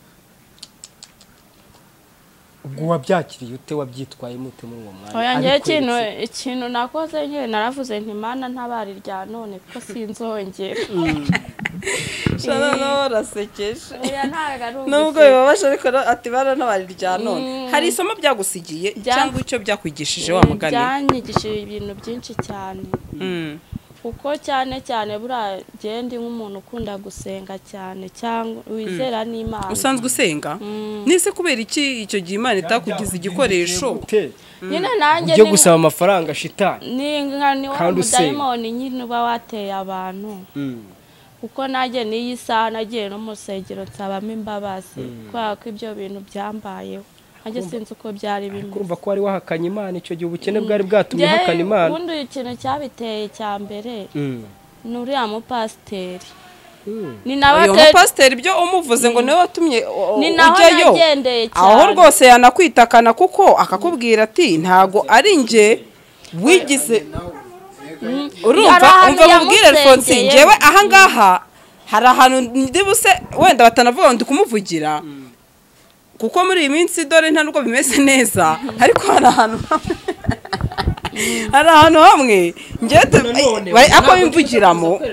[SPEAKER 3] ubwo wabyakiriye ute wabyitwaye mute muri uwo mwanya
[SPEAKER 1] oya ngiye ikintu nakoze nyine naravuze nti Mana ntabari rya none kuko sinzongera
[SPEAKER 2] shana no rasekeje
[SPEAKER 1] oya ntaga
[SPEAKER 2] nubwo bibabasha ariko ati bara ntabari rya none hari isomo byagusigiye cyangwa icyo byakwigishije wa mugani
[SPEAKER 1] byanyigishije ibintu byinshi cyane kuko cyane cyane buragendi nk'umuntu ukunda gusenga cyane cyangwa wizera n'Imana
[SPEAKER 2] usanzwe usenga nise kubera iki icyo gihe Imana itakugize igikoresho
[SPEAKER 1] nyine nanjye
[SPEAKER 3] byo gusaba amafaranga shitani
[SPEAKER 1] ni wa mudayimoni nyine uba wateye abantu kuko nanjye n'iyi saha nagiye no mu rusengero nsabamo imbabazi kubera ko ibyo bintu byambayeho nanjye sinzi uko byari bimeze
[SPEAKER 3] urumva ko wari wahakanye Imana icyo gihe ubukene bwari bwatumye uhakana Imana
[SPEAKER 1] ubundi ikintu cyabiteye cya mbere ni uriya mupasiteri ni nawe
[SPEAKER 2] umupasiteri ibyo umuvuze ngo niwe watumye
[SPEAKER 1] ujyayo
[SPEAKER 2] aho rwose yanakwitakana kuko akakubwira ati ntago ari njye wigize urumva mubwire Alphonse njyewe ahangaha hari ahantu ndibuse wenda batanavuga ngo ndi kumuvugira kuko muri iyi minsi dore nta nubwo bimeze neza ariko hari ahantu hamwe njyewe ako wimvugiramo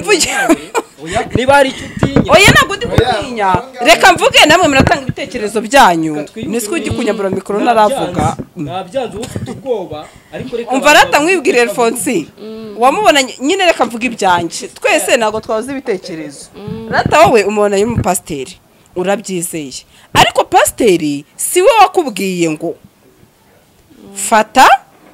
[SPEAKER 3] niba hari icyo utinya
[SPEAKER 2] oya ntabwo ndi gutinya reka mvuge namwe muratanga ibitekerezo byanyu niswe ugikunyambura mikoro naravuga
[SPEAKER 3] nabyanze ufite ubwoba ariko reka
[SPEAKER 2] umva rata nkwibwire Alphonse wamubona nyine reka mvuga ibyanjye twese ntabwo twabuze ibitekerezo rata wowe umubona y'umupasiteri urabyizeye ariko pasiteri si we wakubwiye ngo fata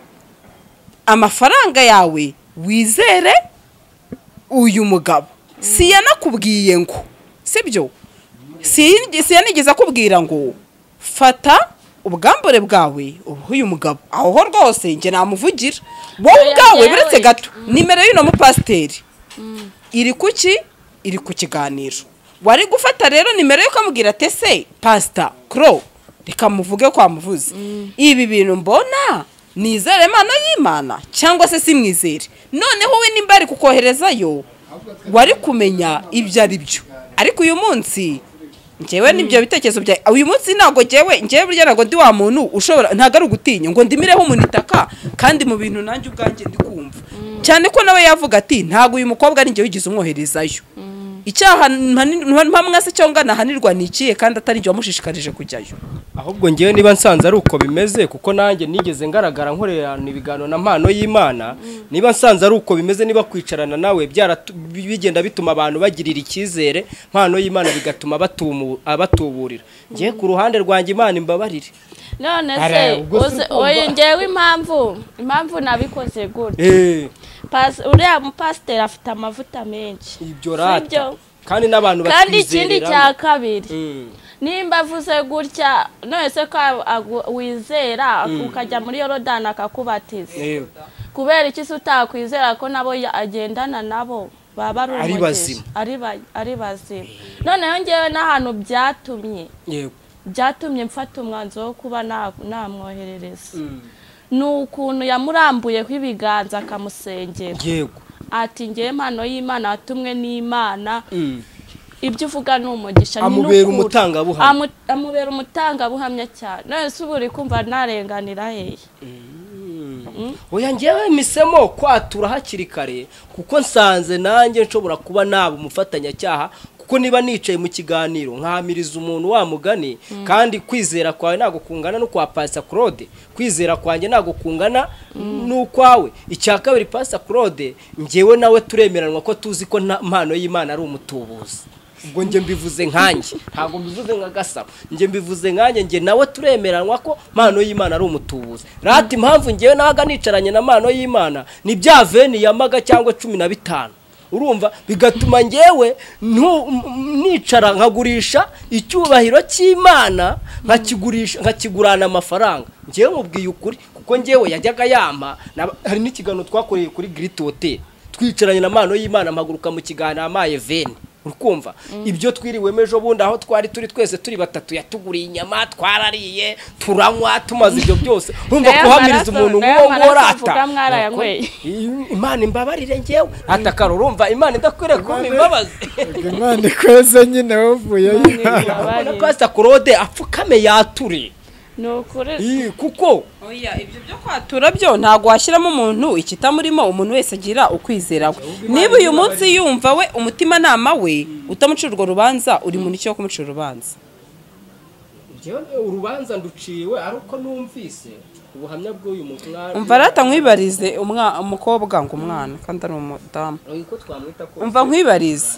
[SPEAKER 2] amafaranga yawe wizere uyu mugabo si yanakubwiye ngo sibyo si yanigeze akubwira ngo fata ubwambure bwawe uyu mugabo aho rwose njye namuvugira wowe ubwawe buretse gato nimero y'uno mupasiteri iri kuki iri ku kiganiro wari gufata rero nimero yo kamubwira ati se pastor Crow reka muvuge kwa muvuze ibi bintu mbona nizere Imana y'Imana cyangwa se simwizere noneho we nimba ari kukoherezayo wari kumenya ibyo ari byo ariko uyu munsi njyewe nibyo bitekerezo bya uyu munsi ntago njyewe burya nago ndi wa muntu ushobora ntago ari ugutinya ngo ndimireho umuntu itaka kandi mu bintu nanjye ubwanjye ndi kumva cyane ko nawe yavuga ati ntago uyu mukobwa ari njye wigize umwoherezayo icyaha mpamwe se cyangwa nahanirwa nikiye kandi atari njye wamushishikarije kujyayo
[SPEAKER 3] ahubwo ngewe niba nsanze ari uko bimeze kuko nanjye nigeze ngaragara nkorerana ibiganiro na mpano y'Imana niba nsanze ari uko bimeze niba kwicarana nawe bigenda bituma abantu bagirira icyizere mpano y'Imana bigatuma abatuburira ngewe ku ruhande rwanjye Imana imbabarire
[SPEAKER 1] none se oye ngewe impamvu nabikoze gutya uriya mupasiteri afite amavuta menshi
[SPEAKER 3] ibyo rata kandi n'abantu batwizerera
[SPEAKER 1] kandi ikindi cya kabiri nimba avuze gutya none se ko wizera ukajya muri Yorodani akakubatiza kubera iki se utakwizera ko nabo agendana nabo baba ari
[SPEAKER 3] bazima
[SPEAKER 1] ari bazima noneho ngewe n'ahantu byatumye mfata umwanzuro wo kuba namwoherereza ni ukuntu yamurambuyeho ibiganza akamusengera
[SPEAKER 3] yego
[SPEAKER 1] ati ngewe impano y'Imana watumwe n'Imana ibyo uvuga ni umugisha
[SPEAKER 3] amubera umutangabuhamya
[SPEAKER 1] amubera umutangabuhamya cyane none se ubu uri kumva narenganira hehe
[SPEAKER 3] oya ngewe misemo kwatura hakiri kare kuko nsanze nanjye nshobora kuba naba umufatanyacyaha kuko niba nicaye mu kiganiro nkahamiriza umuntu wa mugani kandi kwizera kwawe ntago kungana no kwa Pastor Claude, kwizera kwanjye ntago kungana n'ukwawe. Icya kabiri Pastor Claude njyewe nawe turemeranwa ko tuzi ko impano y'Imana ari umutubuzi. Ubwo nje mbivuze nkanjye, ntago mbivuze nka Gasabo, nje mbivuze nkanjye, nje nawe turemeranwa ko impano y'Imana ari umutubuzi. Rati impamvu njyewe nabaga nicaranye na impano y'Imana ni bya veni yamaga cyangwa 15, urumva bigatuma njyewe nicara nkagurisha icyubahiro cy'Imana, nkakigurana amafaranga. Njyewe mubwiye ukuri kuko njyewe yajyaga yama. Hari n'ikigano twakoreye kuri Great Hotel twicaranye na impano y'Imana, mpaguruka mu kiganiro amaye veni, urukumva ibyo twiriwe ejo bundi aho twari turi twese turi batatu, yatuguriye inyama, twarariye turanywa, tumaze ibyo byose. Urumva kuhamiriza umuntu ngorata Imana imbabarire njyewe atakara, urumva Imana idakwiriye kumpa imbabazi.
[SPEAKER 4] Imana ikweze nyine wavuye
[SPEAKER 3] Imana Pastor Claude apfukame yature
[SPEAKER 1] nukuri
[SPEAKER 3] kuko
[SPEAKER 2] oya ibyo byo kwatura byo ntago washyiramo umuntu ikitamurimo. Umuntu wese agira ukwizera kwe. Niba uyu munsi yumva we umutima nama we utamucira urwo rubanza, uri mu nicyo kumucira urubanza.
[SPEAKER 3] urubanza nduciwe aruko numvise ubuhamya bw'uyu muntu.
[SPEAKER 2] Umva rata nkwibarize umukobwa ngo umwana kandi ari umudamu. Umva nkwibarize,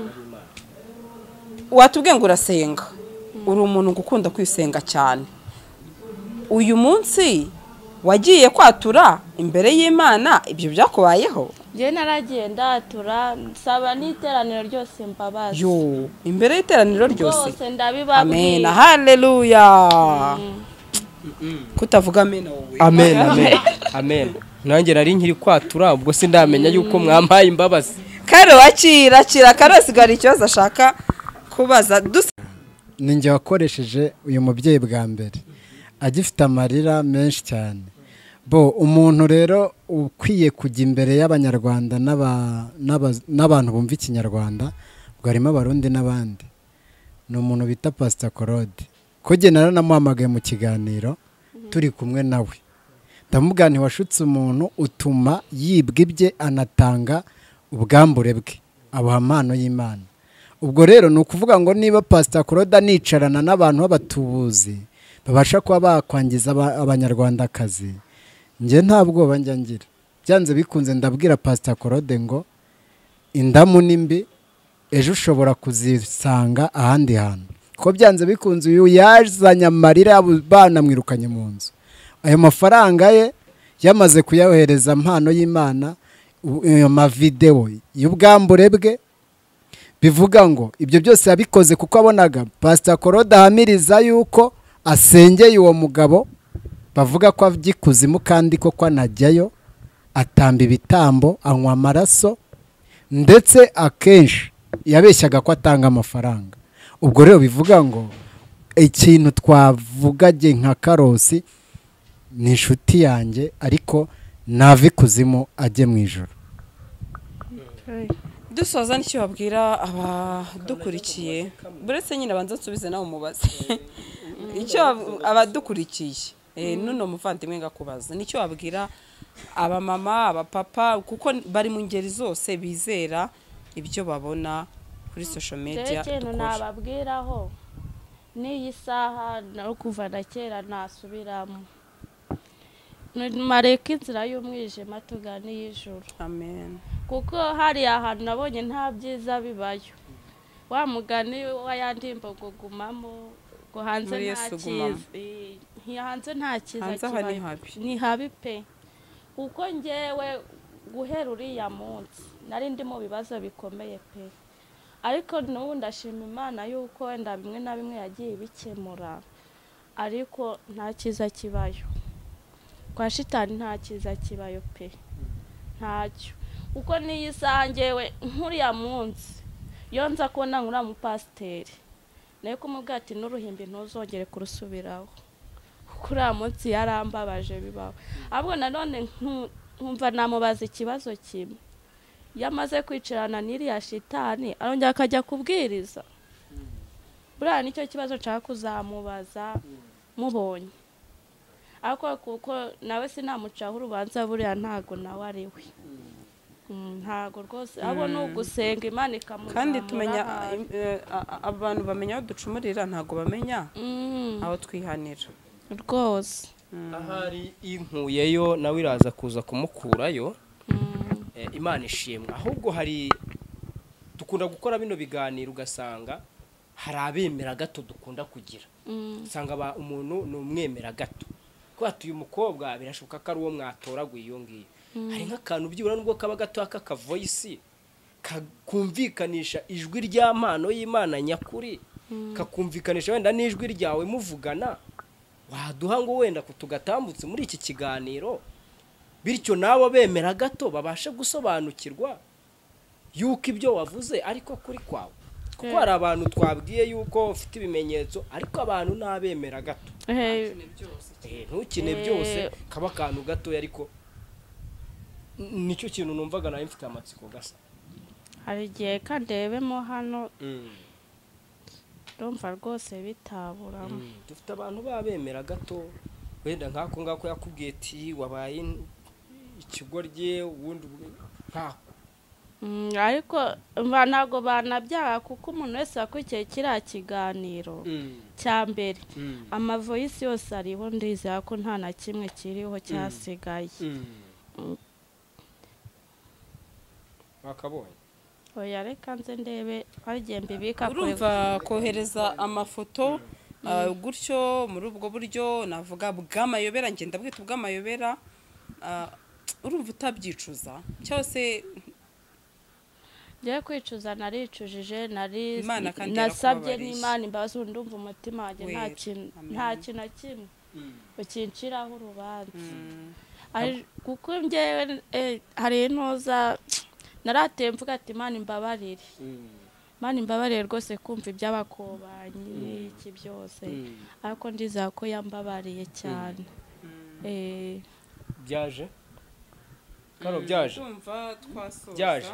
[SPEAKER 2] watubwiye ngo urasenga, uri umuntu gukunda kwisenga cyane. Uyu munsi wagiye kwatura imbere y'Imana, ibyo byakubayeho?
[SPEAKER 1] je naragiye ndatura nsaba n'iteraniro ryose imbabazi.
[SPEAKER 2] Yo, imbere y'iteraniro ryose?
[SPEAKER 1] Bose ndabibabwiye.
[SPEAKER 2] Amen, haleluya. Kutavuga amen wowe.
[SPEAKER 3] Amen, amen, amen. Nanjye nari nkiri kwatura, ubwo sindamenya yuko mwampaye imbabazi.
[SPEAKER 2] Kare wakira karasigara ikibazo ashaka kubaza.
[SPEAKER 4] Ninjye wakoresheje uyu mubyeyi bwa mbere agifite amarira menshi cyane. Bo umuntu rero ukwiye kujya imbere y'abanyarwanda n'abantu bumva ikinyarwanda, ubwo harimo abarundi n'abandi, ni umuntu bita Pastor Claude. Ko jye naranamuhamagaye mu kiganiro turi kumwe nawe, ndamubwira nti washutse umuntu utuma yibwa ibye, anatanga ubwambure bwe, abuha impano y'Imana. Ubwo rero ni ukuvuga ngo niba Pastor Claude anicarana n'abantu b'abatubuzi babasha kuba bakwangiza abanyarwandakazi, njye nta bwoba njya ngira. Byanze bikunze ndabwira Pastor Claude ngo indamu nimbi ejo ushobora kuzisanga ahandi hantu, ko byanze bikunze uyu yazanye amarira banamwirukanye mu nzu. Ayo mafaranga ye yamaze kuyahereza impano y'Imana, ayo mavideo y'ubwambure bwe, bivuga ngo ibyo byose yabikoze kuko abonaga Pastor Claude ahamiriza yuko asengeye uwo mugabo, bavuga ko avugikuzimu kandi koko anajyayo, atamba ibitambo, anywa amaraso, ndetse akenshi yabeshyaga ko atanga amafaranga. Ubwo rero bivuga ngo ikintu twavugage nka Karosi ni inshuti yanjye, ariko nave ikuzimu ajye mu ijoro.
[SPEAKER 2] Dusoza n'icyo babwira abadukurikiye, buretse nyine banza nsubize nawe umubaze icyo abadukurikiye. Nuno muvandimwe ngakubaza nicyo wabwira abamama, abapapa, kuko bari mu ngeri zose bizera ibyo babona kuri social media.
[SPEAKER 1] Ikintu nababwiraho n'iyi saha no kuva na kera nasubiramo, mareka inzira y'umwijima tugana iy'ijuru.
[SPEAKER 2] Amen.
[SPEAKER 1] Kuko hari ahantu nabonye nta byiza bibayo, wa mugani wayandi mbogo gumamo ngo hanze nta cyiza, hanze nta cyiza kibayo, ni habi pe. Kuko njyewe guhera uriya munsi nari ndi mu bibazo bikomeye pe, ariko n'ubu ndashima Imana yuko wenda bimwe na bimwe yagiye bikemura, ariko nta cyiza kibayo kwa shitani, nta cyiza kibayo pe, ntacyo. Uko niyi saha njyewe nkuriya munsi yo nza kubona nkura mu pasiteri, nayo kumubwira ati n'uruhimbi ntuzongere kurusubiraho, kuko uriya munsi yarambabaje bibaho. Ahubwo nanone nkumva namubaza ikibazo kimwe, yamaze kwicarana n'iriya shitani arongera akajya kubwiriza. Buriya nicyo kibazo nshaka kuzamubaza mubonye, ariko kuko nawe sinamucaho urubanza, buriya ntago nawe ari we. ntago rwose abo ni ugusenga Imana ikamuzamura
[SPEAKER 2] kandi tumenya abantu bamenya aho ducumurira ntago bamenya aho twihanira
[SPEAKER 1] rwose.
[SPEAKER 3] ahari inkuyeyo nawe iraza kuza kumukurayo. Imana ishimwe. ahubwo hari dukunda gukora bino biganiro ugasanga hari abemera gato dukunda kugira usanga umuntu ni umwemera gato ko atuye umukobwa birashoboka ko ari uwo mwatoraguye iyo ngiyo hari nk'akantu byibura nubwo kaba gato aka voice kakumvikanisha ijwi ry'amano y'Imana nyakuri kakumvikanisha wenda n'ijwi ryawe muvugana waduha ngo wenda kutugatambutse muri iki kiganiro bityo nabo bemera gato babashe gusobanukirwa yuko ibyo wavuze ariko kuri kwawe kuko hari abantu twabwiye yuko ufite ibimenyetso ariko abantu nabemera gato ntukine byose kaba akantu gato ariko nicyo kintu numvaga nawe mfite amatsiko gasa.
[SPEAKER 1] Hari igihe kandebemo hano ndumva rwose bitaburamo.
[SPEAKER 3] Dufite abantu babemera gato wenda nkako ngako yakubwiye ati wabaye ikigorye ubundi nkako
[SPEAKER 1] ariko ntago banabyaga kuko umuntu wese wakurikiye kiriya kiganiro cya mbere amavoyisi yose ariho ndizera ko nta na kimwe kiriho cyasigaye.
[SPEAKER 3] bakabonye
[SPEAKER 1] oya reka nze ndebe twagiye mbibika
[SPEAKER 2] urumva kohereza amafoto gutyo muri ubwo buryo navuga bw'amayobera ngenda bwita bw'amayobera urumva utabyicuza cyose
[SPEAKER 1] ngiye kwicuza naricujije nasabye n'Imana imbabazi ndumva umutima wanjye nta kintu na kimwe ukinciraho urubanza kuko njyewe hari intuza narateye mvuga ati Imana imbabarire Imana imbabarire rwose kumva iby'abakobanyi n'iki byose ariko ndizera ko yambabariye cyane.
[SPEAKER 3] byaje kano byaje
[SPEAKER 2] urumva twasoza
[SPEAKER 3] byaje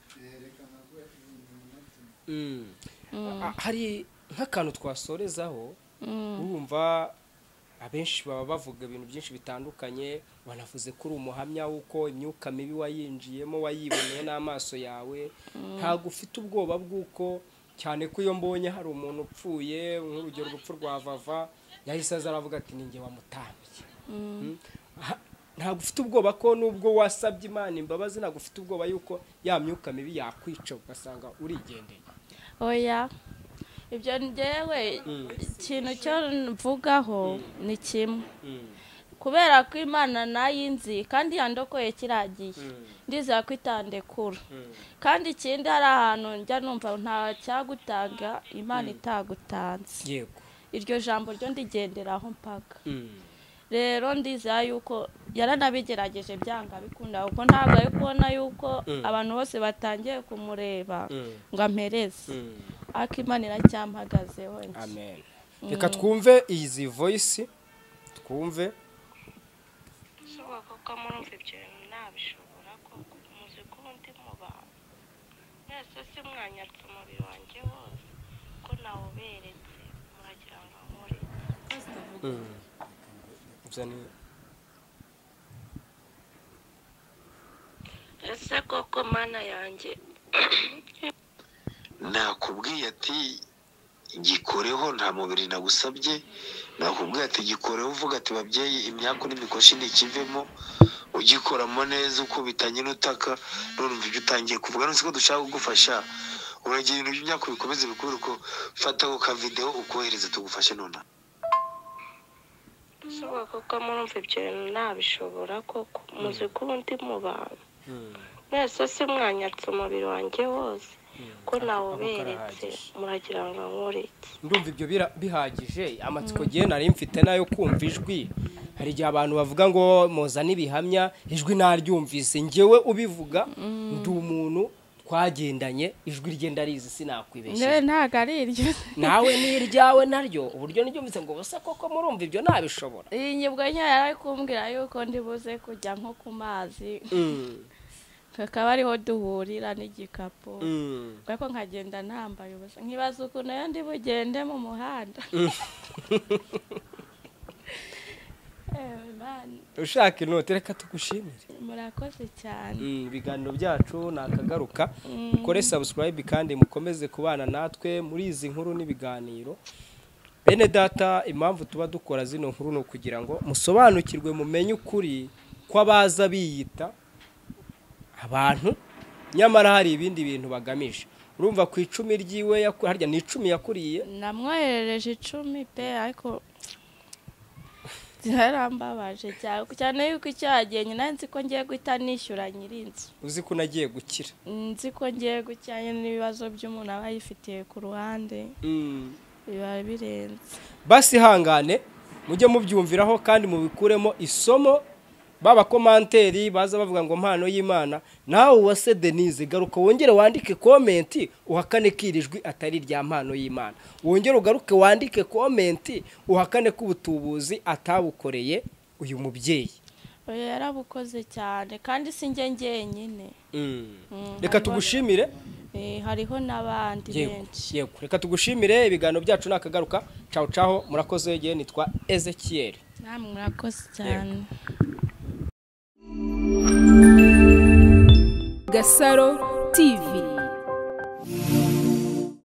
[SPEAKER 3] hari nk'akantu twasorezaho urumva abenshi baba bavuga ibintu byinshi bitandukanye banavuze ko uri umuhamya w'uko imyuka mibi wayinjiyemo wayiboneye n'amaso yawe ntabwo ufite ubwoba bw'uko cyane ko iyo mbonye hari umuntu upfuye nk'urugero urupfu rwa Vava yahise aza aravuga ati ninjye wamutambye ntabwo ufite ubwoba ko nubwo wasabye Imana imbabazi ntabwo ufite ubwoba yuko ya myuka mibi yakwica ugasanga urigendeye.
[SPEAKER 1] Oya ibyo njyewe ikintu cyo mvugaho ni kimwe kubera ko Imana nayinzi kandi yandokoye kiragiye ndizera ko itandekura kandi ikindi hari ahantu njya numva nta cyagutanga Imana itagutanze
[SPEAKER 3] yego
[SPEAKER 1] iryo jambo ryo ndigenderaho mpaka rero ndizera yuko yaranabigerageje byanga bikunda kuko ntabwo ari kubona yuko abantu bose batangiye kumureba ngo ampereze ariko Imana iracyampagazeho.
[SPEAKER 3] Amen. Reka twumve izi voice twumve
[SPEAKER 1] kuko murumva ibyo bintu nabishobora koko muzi ko ndi mu bantu mwese si mwanyatse umubiri wanjye wose ko nawuberetse muragira ngo nkore ese koko Mana yanjye
[SPEAKER 5] nakubwiye ati gikoreho nta mubiri nagusabye nakubwiye ati gikoreho uvuga ati babyeyi imyaka n'imikoshi ntikivemo ugikoramo neza uko bitanye n'utaka none ibyo utangiye kuvuga none ko dushaka kugufasha uragira ibintu by'imyaka bikomeze bikubira uko fata ka video ukohereza tugufashe none
[SPEAKER 1] ushobora kuko murumva ibyo bintu nabishobora koko muzi ko ndi mu bantu mwese si mwanyatse umubiri wanjye wose ko nawuberetse muragira ngo nkore iki.
[SPEAKER 3] Ndumva ibyo bihagije amatsiko giye nari mfite nayo kumva ijwi. Hari igihe abantu bavuga ngo muzana ibihamya ijwi naryumvise njyewe ubivuga ndi umuntu twagendanye ijwi rye ndarizi sinakwibeshye
[SPEAKER 1] ntago ari iryo
[SPEAKER 3] nawe n'iryawe naryo uburyo niryumvise ngo bose koko murumva ibyo nabishobora.
[SPEAKER 1] Iyi nyibwo nyara kumbwira yuko ndibuze kujya nko ku mazi kakaba ariho duhurira n'igikapu kuko nkagenda nambaye ubusa nkibaza ukuntu yo ndi bugende mu muhanda
[SPEAKER 3] ushaka inote reka tugushimire.
[SPEAKER 1] murakoze cyane.
[SPEAKER 3] Ibiganiro byacu nakagaruka mukore subscribe kandi mukomeze kubana natwe muri izi nkuru n'ibiganiro. Bene data, impamvu tuba dukora zino nkuru no kugira ngo musobanukirwe mumenye ukuri kwabaza biyita abantu nyamara hari ibindi bintu bagamije. Urumva ku 10 ryiwe harya ni 10 yakuriye,
[SPEAKER 1] namwoherereje 10 pe ariko zirarambabaje cyane yuko icyagiye nyina nzi ko ngiye guhita nishyura nyirinzi.
[SPEAKER 3] Uzi ko nagiye gukira,
[SPEAKER 1] nzi ko ngiye gucyanye n'ibibazo by'umuntu aba yifitiye ku ruhande. Biba birenze.
[SPEAKER 3] Basi hangane mujye mubyumviraho kandi mubikuremo isomo. Baba komanteri baza bavuga ngo mpano y'Imana, nawe wase Denise garuka wongere wandike comment uhakane kirijwi atari rya mpano y'Imana. Wongere ugaruke wandike comment uhakane ko ubutubuzi atabukoreye uyu mubyeyi.
[SPEAKER 1] Oya yarabukoze cyane kandi sinjye ngenyine.
[SPEAKER 3] Reka tugushimire.
[SPEAKER 1] Hariho n'abandi benshi.
[SPEAKER 3] Yego, reka tugushimire. Ibiganiro byacu nakagaruka. Ciao ciao, murakoze. Yeye nitwa Ezekiel.
[SPEAKER 1] Namwe murakoze cyane.
[SPEAKER 6] Gasaro TV.